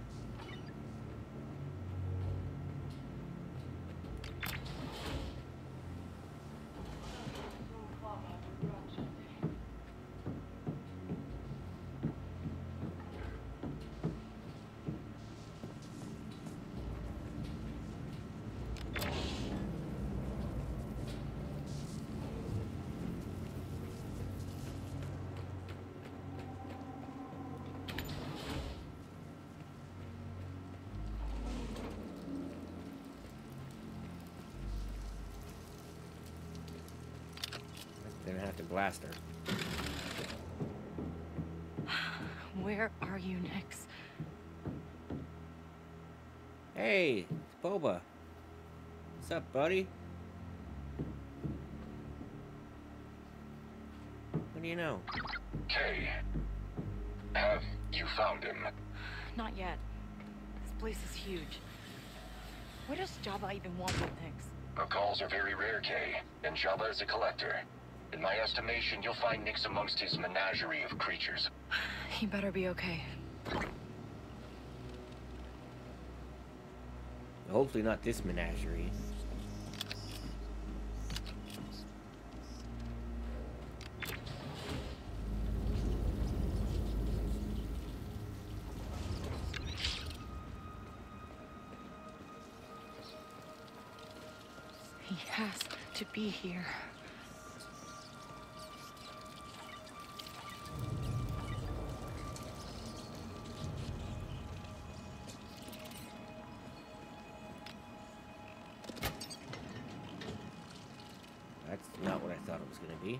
Gonna have to blast her. Where are you, Nyx? Hey, it's Boba. What's up, buddy? What do you know? Kay, have you found him? Not yet. This place is huge. What does Jabba even want with Nyx? Her calls are very rare, Kay, and Jabba is a collector. In my estimation, you'll find Nyx amongst his menagerie of creatures. He better be okay. Hopefully not this menagerie. He has to be here. That's not what I thought it was gonna be.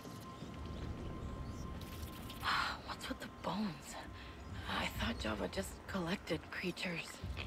What's with the bones? I thought Jabba just collected creatures.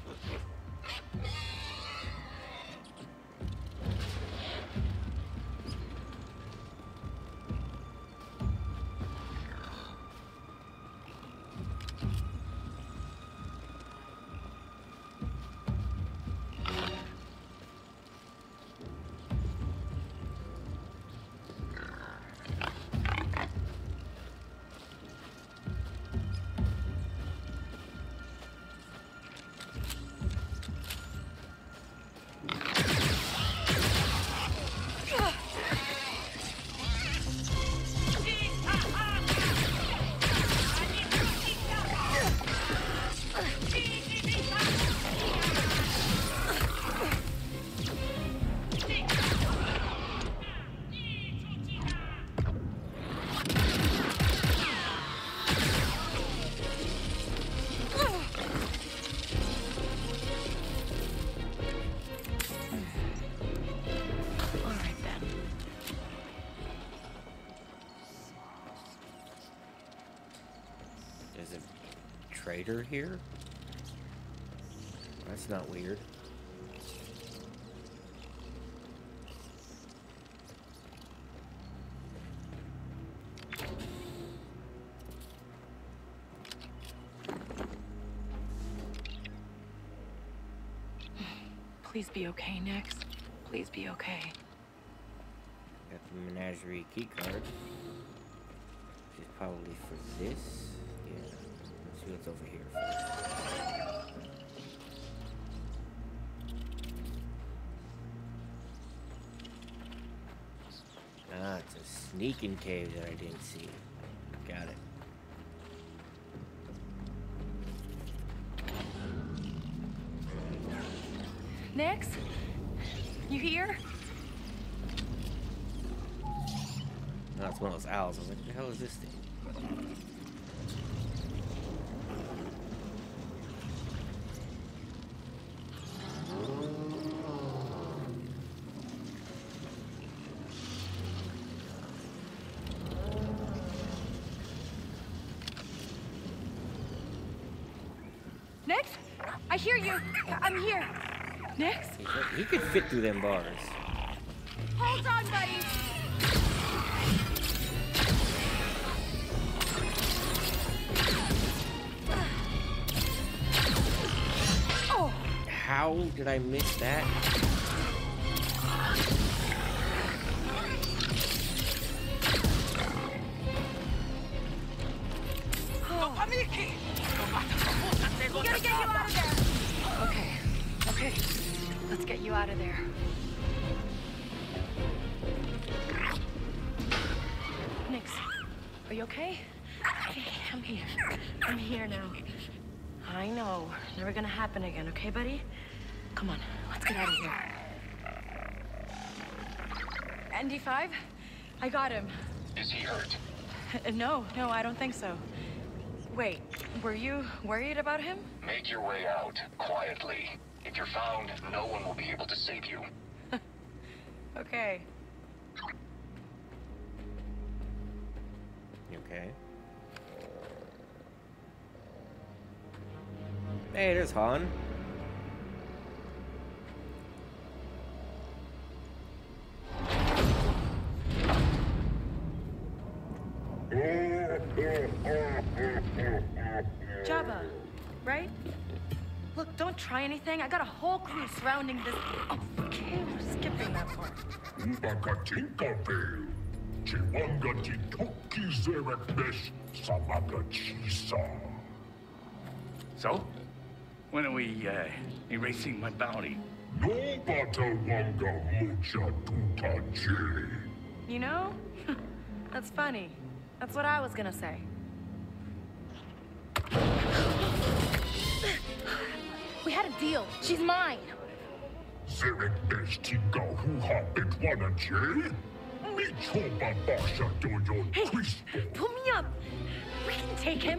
Trader here? That's not weird. Please be okay, Nyx. Please be okay. Got the menagerie key card. Which is probably for this. Yeah. Let's see what's over here first. Ah, it's a sneaking cave that I didn't see. Got it. Nyx? You here? No, it's one of those owls. I was like, what the hell is this thing? Nix? I hear you. I'm here. Nix? He could fit through them bars. Hold on, buddy. Oh. How did I miss that? We gotta get you out of there. Okay. Let's get you out of there. Nix, are you okay? Okay, I'm here. I'm here now. I know. Never gonna happen again, okay, buddy? Come on, let's get out of here. ND5? I got him. Is he hurt? No, I don't think so. Wait, were you worried about him? Make your way out, quietly. If you're found, no one will be able to save you. Okay. You okay? Hey, there's Han. Jabba, right? Look, don't try anything. I got a whole crew surrounding this. Oh, okay, we're skipping that part. So? When are we, erasing my bounty? You know? That's funny. That's what I was gonna say. We had a deal. She's mine. Hey, pull me up. We can take him.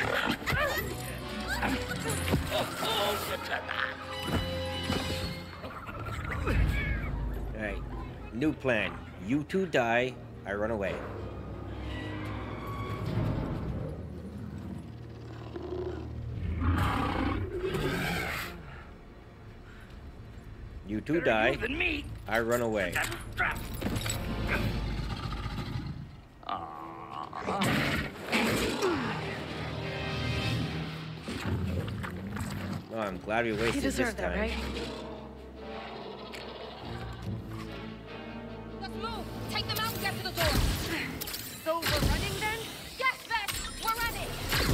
Alright, new plan. You two die, I run away. You two die, I run away. Oh, I'm glad we wasted this time. That, right? Let's move! Take them out and get to the door! So we're running then? Yes, Beth! We're running!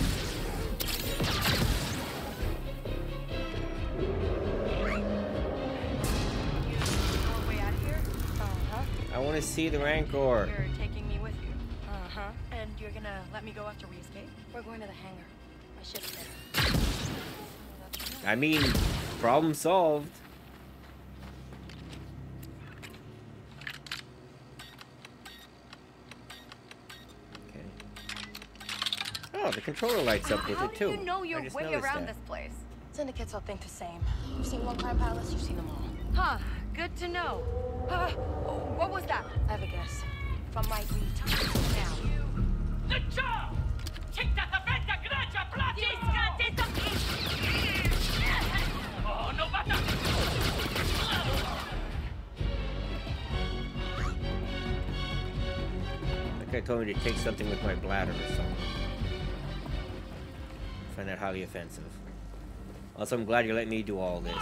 All the way out of here? Uh-huh. I want to see the Rancor. You're taking me with you? Uh-huh. And you're gonna let me go after we escape? We're going to the hangar. My ship's there. I mean, problem solved. Okay. Oh, the controller lights up with it too. How do you know your way around this place? Syndicates all think the same. You've seen One Crime Palace, you've seen them all. Huh, good to know. What was that? I have a guess. From my green time. Now. That guy told me to take something with my bladder or something. I find that highly offensive. Also, I'm glad you let me do all this.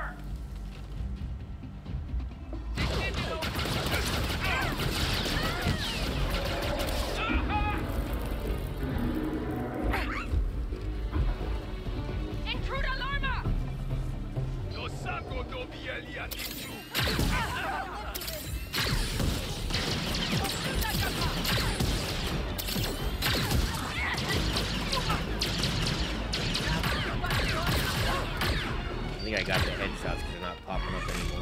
I think I got the headshots because they're not popping up anymore.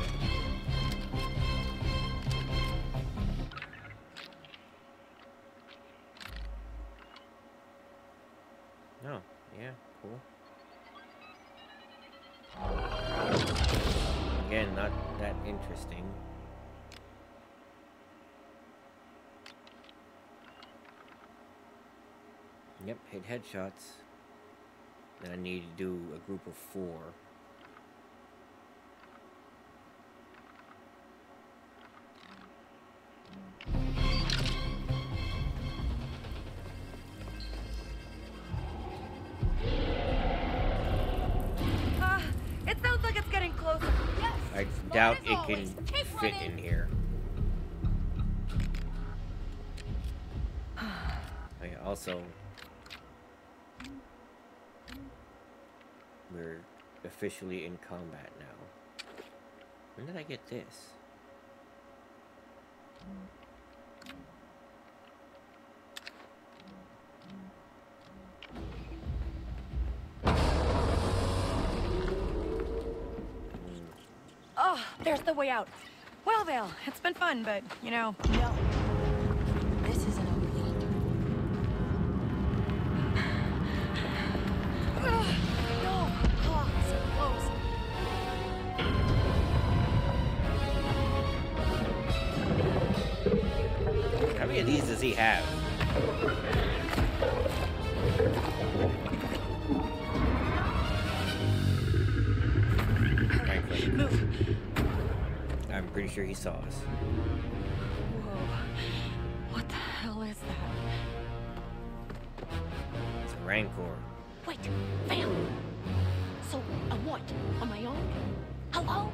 Oh, yeah, cool. Again, not that interesting. Yep, hit headshots. And I need to do a group of 4. It sounds like it's getting closer. Yes. I doubt it can fit in here. Also, we're officially in combat now. When did I get this? Oh, there's the way out. Well, Vale, it's been fun, but, you know... No. This isn't over yet. No! Oh, so close. How many of these does he have? I'm pretty sure he saw us. Whoa. What the hell is that? It's a Rancor. Wait, Vale. So, what? On my own? Hello?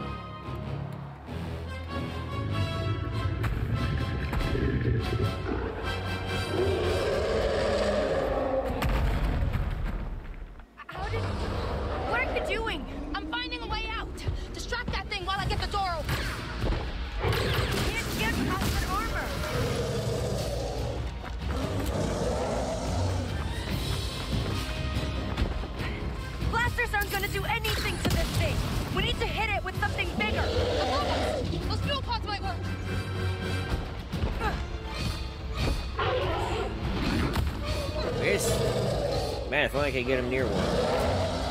What are you doing? I'm finding a way out. Distract that thing while I get the door open. Can't get past that armor. Blasters aren't gonna do anything to this thing. We need to hit it with something bigger. Those fuel pods might work. This man, if only I could get him near one.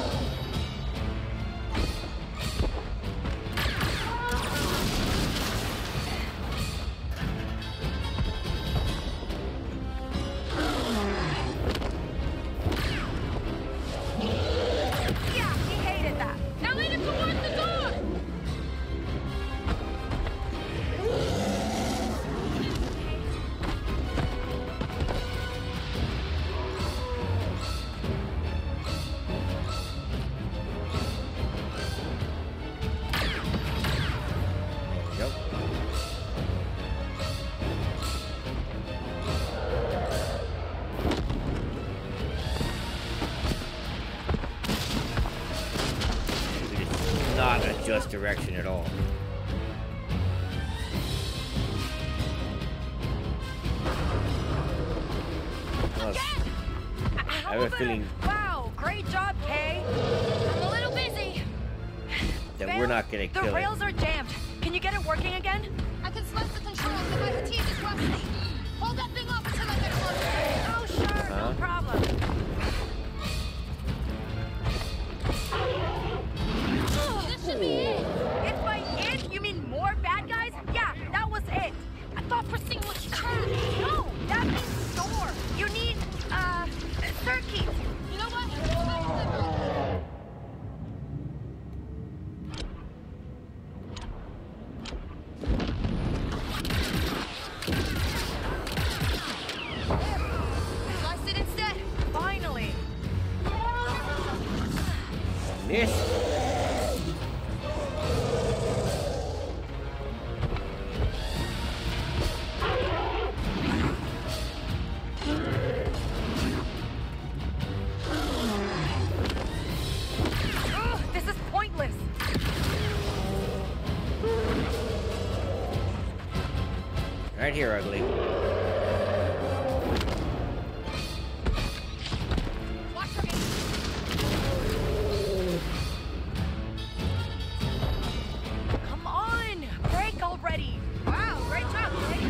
Not adjust direction at all. Plus, I have a feeling. Wow, great job, Kay. I'm a little busy. That we're not gonna kill it. The rails are jammed. Can you get it working again? I can slice the controls, but my fatigue is rusty. Hold that thing up until I get it working. Oh, sure, no problem. This should be it. It's by it? You mean more bad guys? Yeah, that was it. I thought Pristine was trapped. No, that means door. You need, circuit. You know what? Slice it instead. Finally. Miss. This is pointless. Right here, ugly. Watch her aim. Come on, break already. Wow, great job, Kay.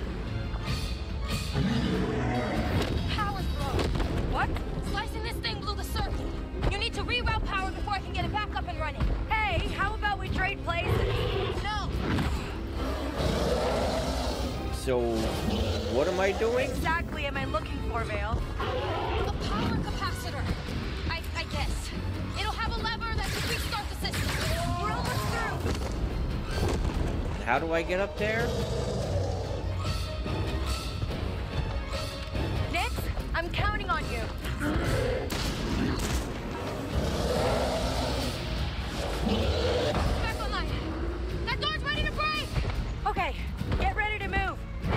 Power's low. What? Slicing this thing blew the circuit. You need to reroute power before I can get it back up and running. Hey, how about we trade places? No. So, what am I doing? Exactly am I looking for, Vale? A power capacitor. I how do I get up there? Nix, I'm counting on you. Careful, Light. That door's ready to break! Okay, get ready to move.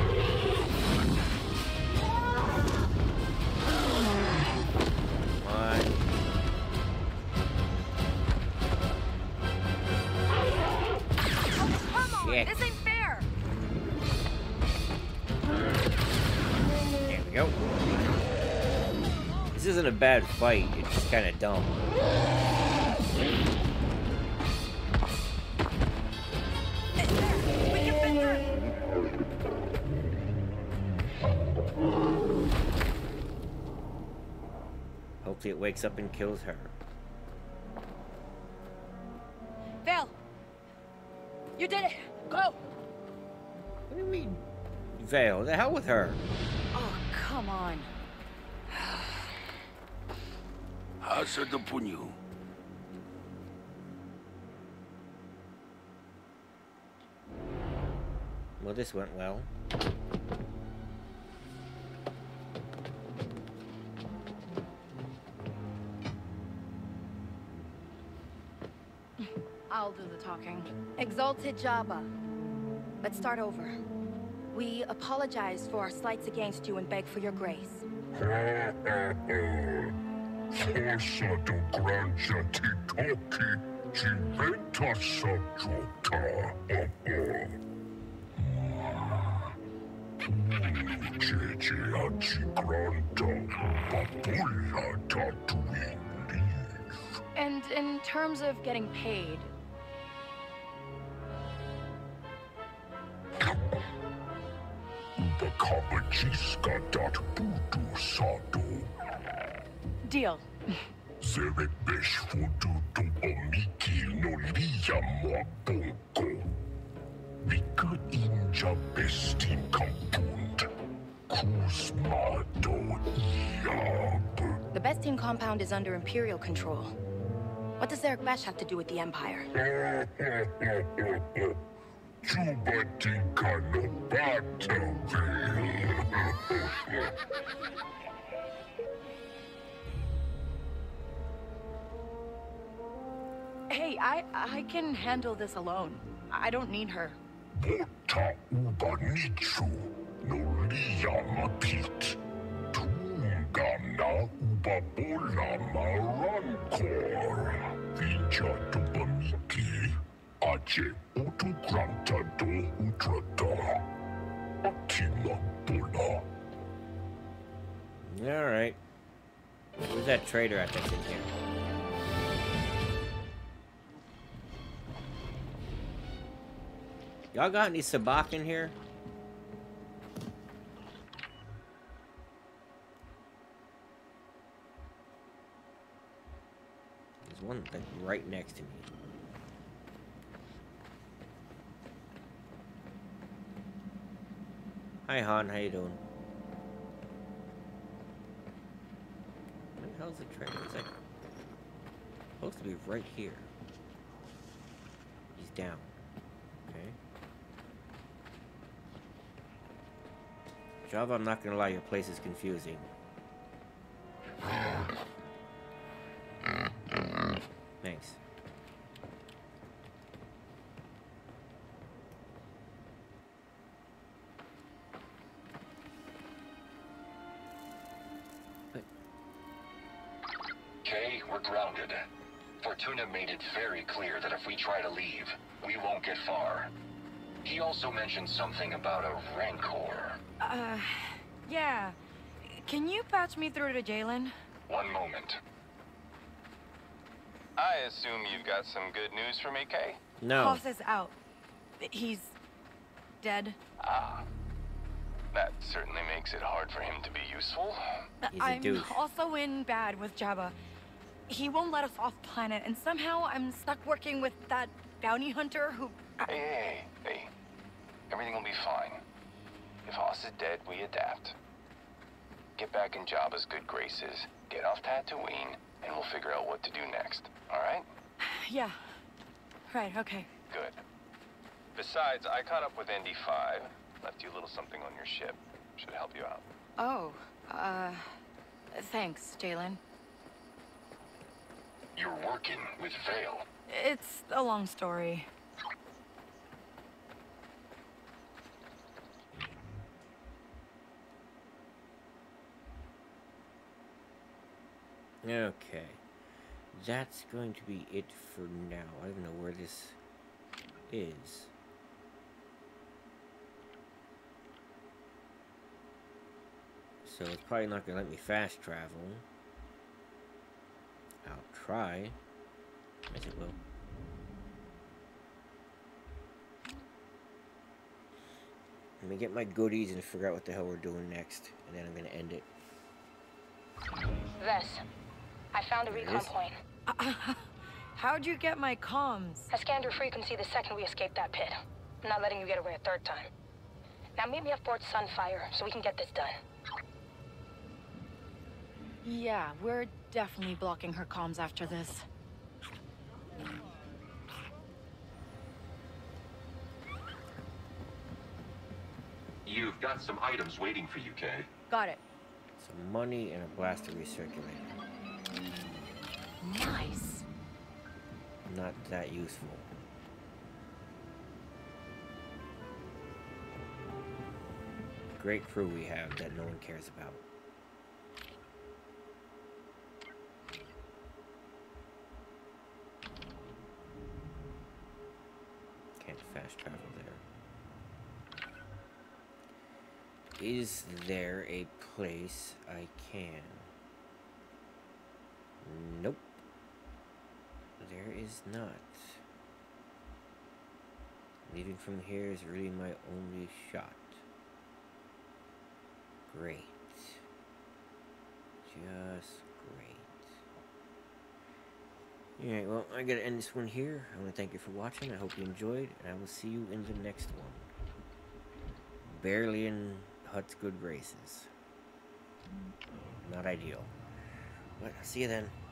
Yeah. This ain't fair! There we go. This isn't a bad fight, it's just kind of dumb. We can fit through! Hopefully it wakes up and kills her. Vale! You did it! Go! What do you mean, Vale? The hell with her. Oh, come on. Asa the punyu. Well, this went well. I'll do the talking. Exalted Jabba. Let's start over. We apologize for our slights against you and beg for your grace. Forza do granja titoki jiventa sajota. Jeje anchi granta babulla Tatooine leave. And in terms of getting paid, Ubakabajiska dat budu sado. deal. Zerek besh fudu tu omiki no liya mo bongo. Vika inja bestin kampund. Kuzma do iab. The Bestine compound is under Imperial control. What does Zerek Besh have to do with the Empire? Chuba tinka no bata. Hey, I can handle this alone. I don't need her. Bota uba nichu no liya mapit. Tungana uba bola marankor. Vinja tuba miki. Ache utu granta do utrata. Optima bola. Alright. Where's that traitor at that's in here? Y'all got any sabak in here? There's one like right next to me. Hi Han, how you doing? Where the hell's the traitor? It's like supposed to be right here. He's down. Okay. Java, I'm not gonna lie, your place is confusing. Thanks. Kay, we're grounded. Fortuna made it very clear that if we try to leave, we won't get far. He also mentioned something about a Rancor. Yeah. Can you patch me through to Jalen? One moment. I assume you've got some good news for me, Kay? No. Hoss is out. He's dead. Ah. That certainly makes it hard for him to be useful. I'm also in bad with Jabba. He won't let us off planet, and somehow I'm stuck working with that bounty hunter who... Hey. Everything will be fine. If Hoss is dead, we adapt. Get back in Jabba's good graces, get off Tatooine, and we'll figure out what to do next. All right? Yeah. Right, okay. Good. Besides, I caught up with ND5. Left you a little something on your ship. Should help you out. Oh, thanks, Jalen. You're working with Vale. It's a long story. Okay. That's going to be it for now. I don't even know where this is. So it's probably not going to let me fast travel. I'll try. Yes, it will. Let me get my goodies and figure out what the hell we're doing next. And then I'm going to end it. Vess, I found a recon point. How'd you get my comms? I scanned your frequency the second we escaped that pit. I'm not letting you get away a third time. Now meet me at Fort Sunfire so we can get this done. Yeah, we're definitely blocking her comms after this. You've got some items waiting for you, Kay. Got it. Some money and a blaster recirculator. Nice. Not that useful. Great crew we have that no one cares about. Can't fast travel there. Is there a place I can? Nope. There is not. Leaving from here is really my only shot. Great. Just great. Alright, well, I gotta end this one here. I want to thank you for watching. I hope you enjoyed, and I will see you in the next one. Barely in Hutt's good graces. Not ideal. But I'll see you then.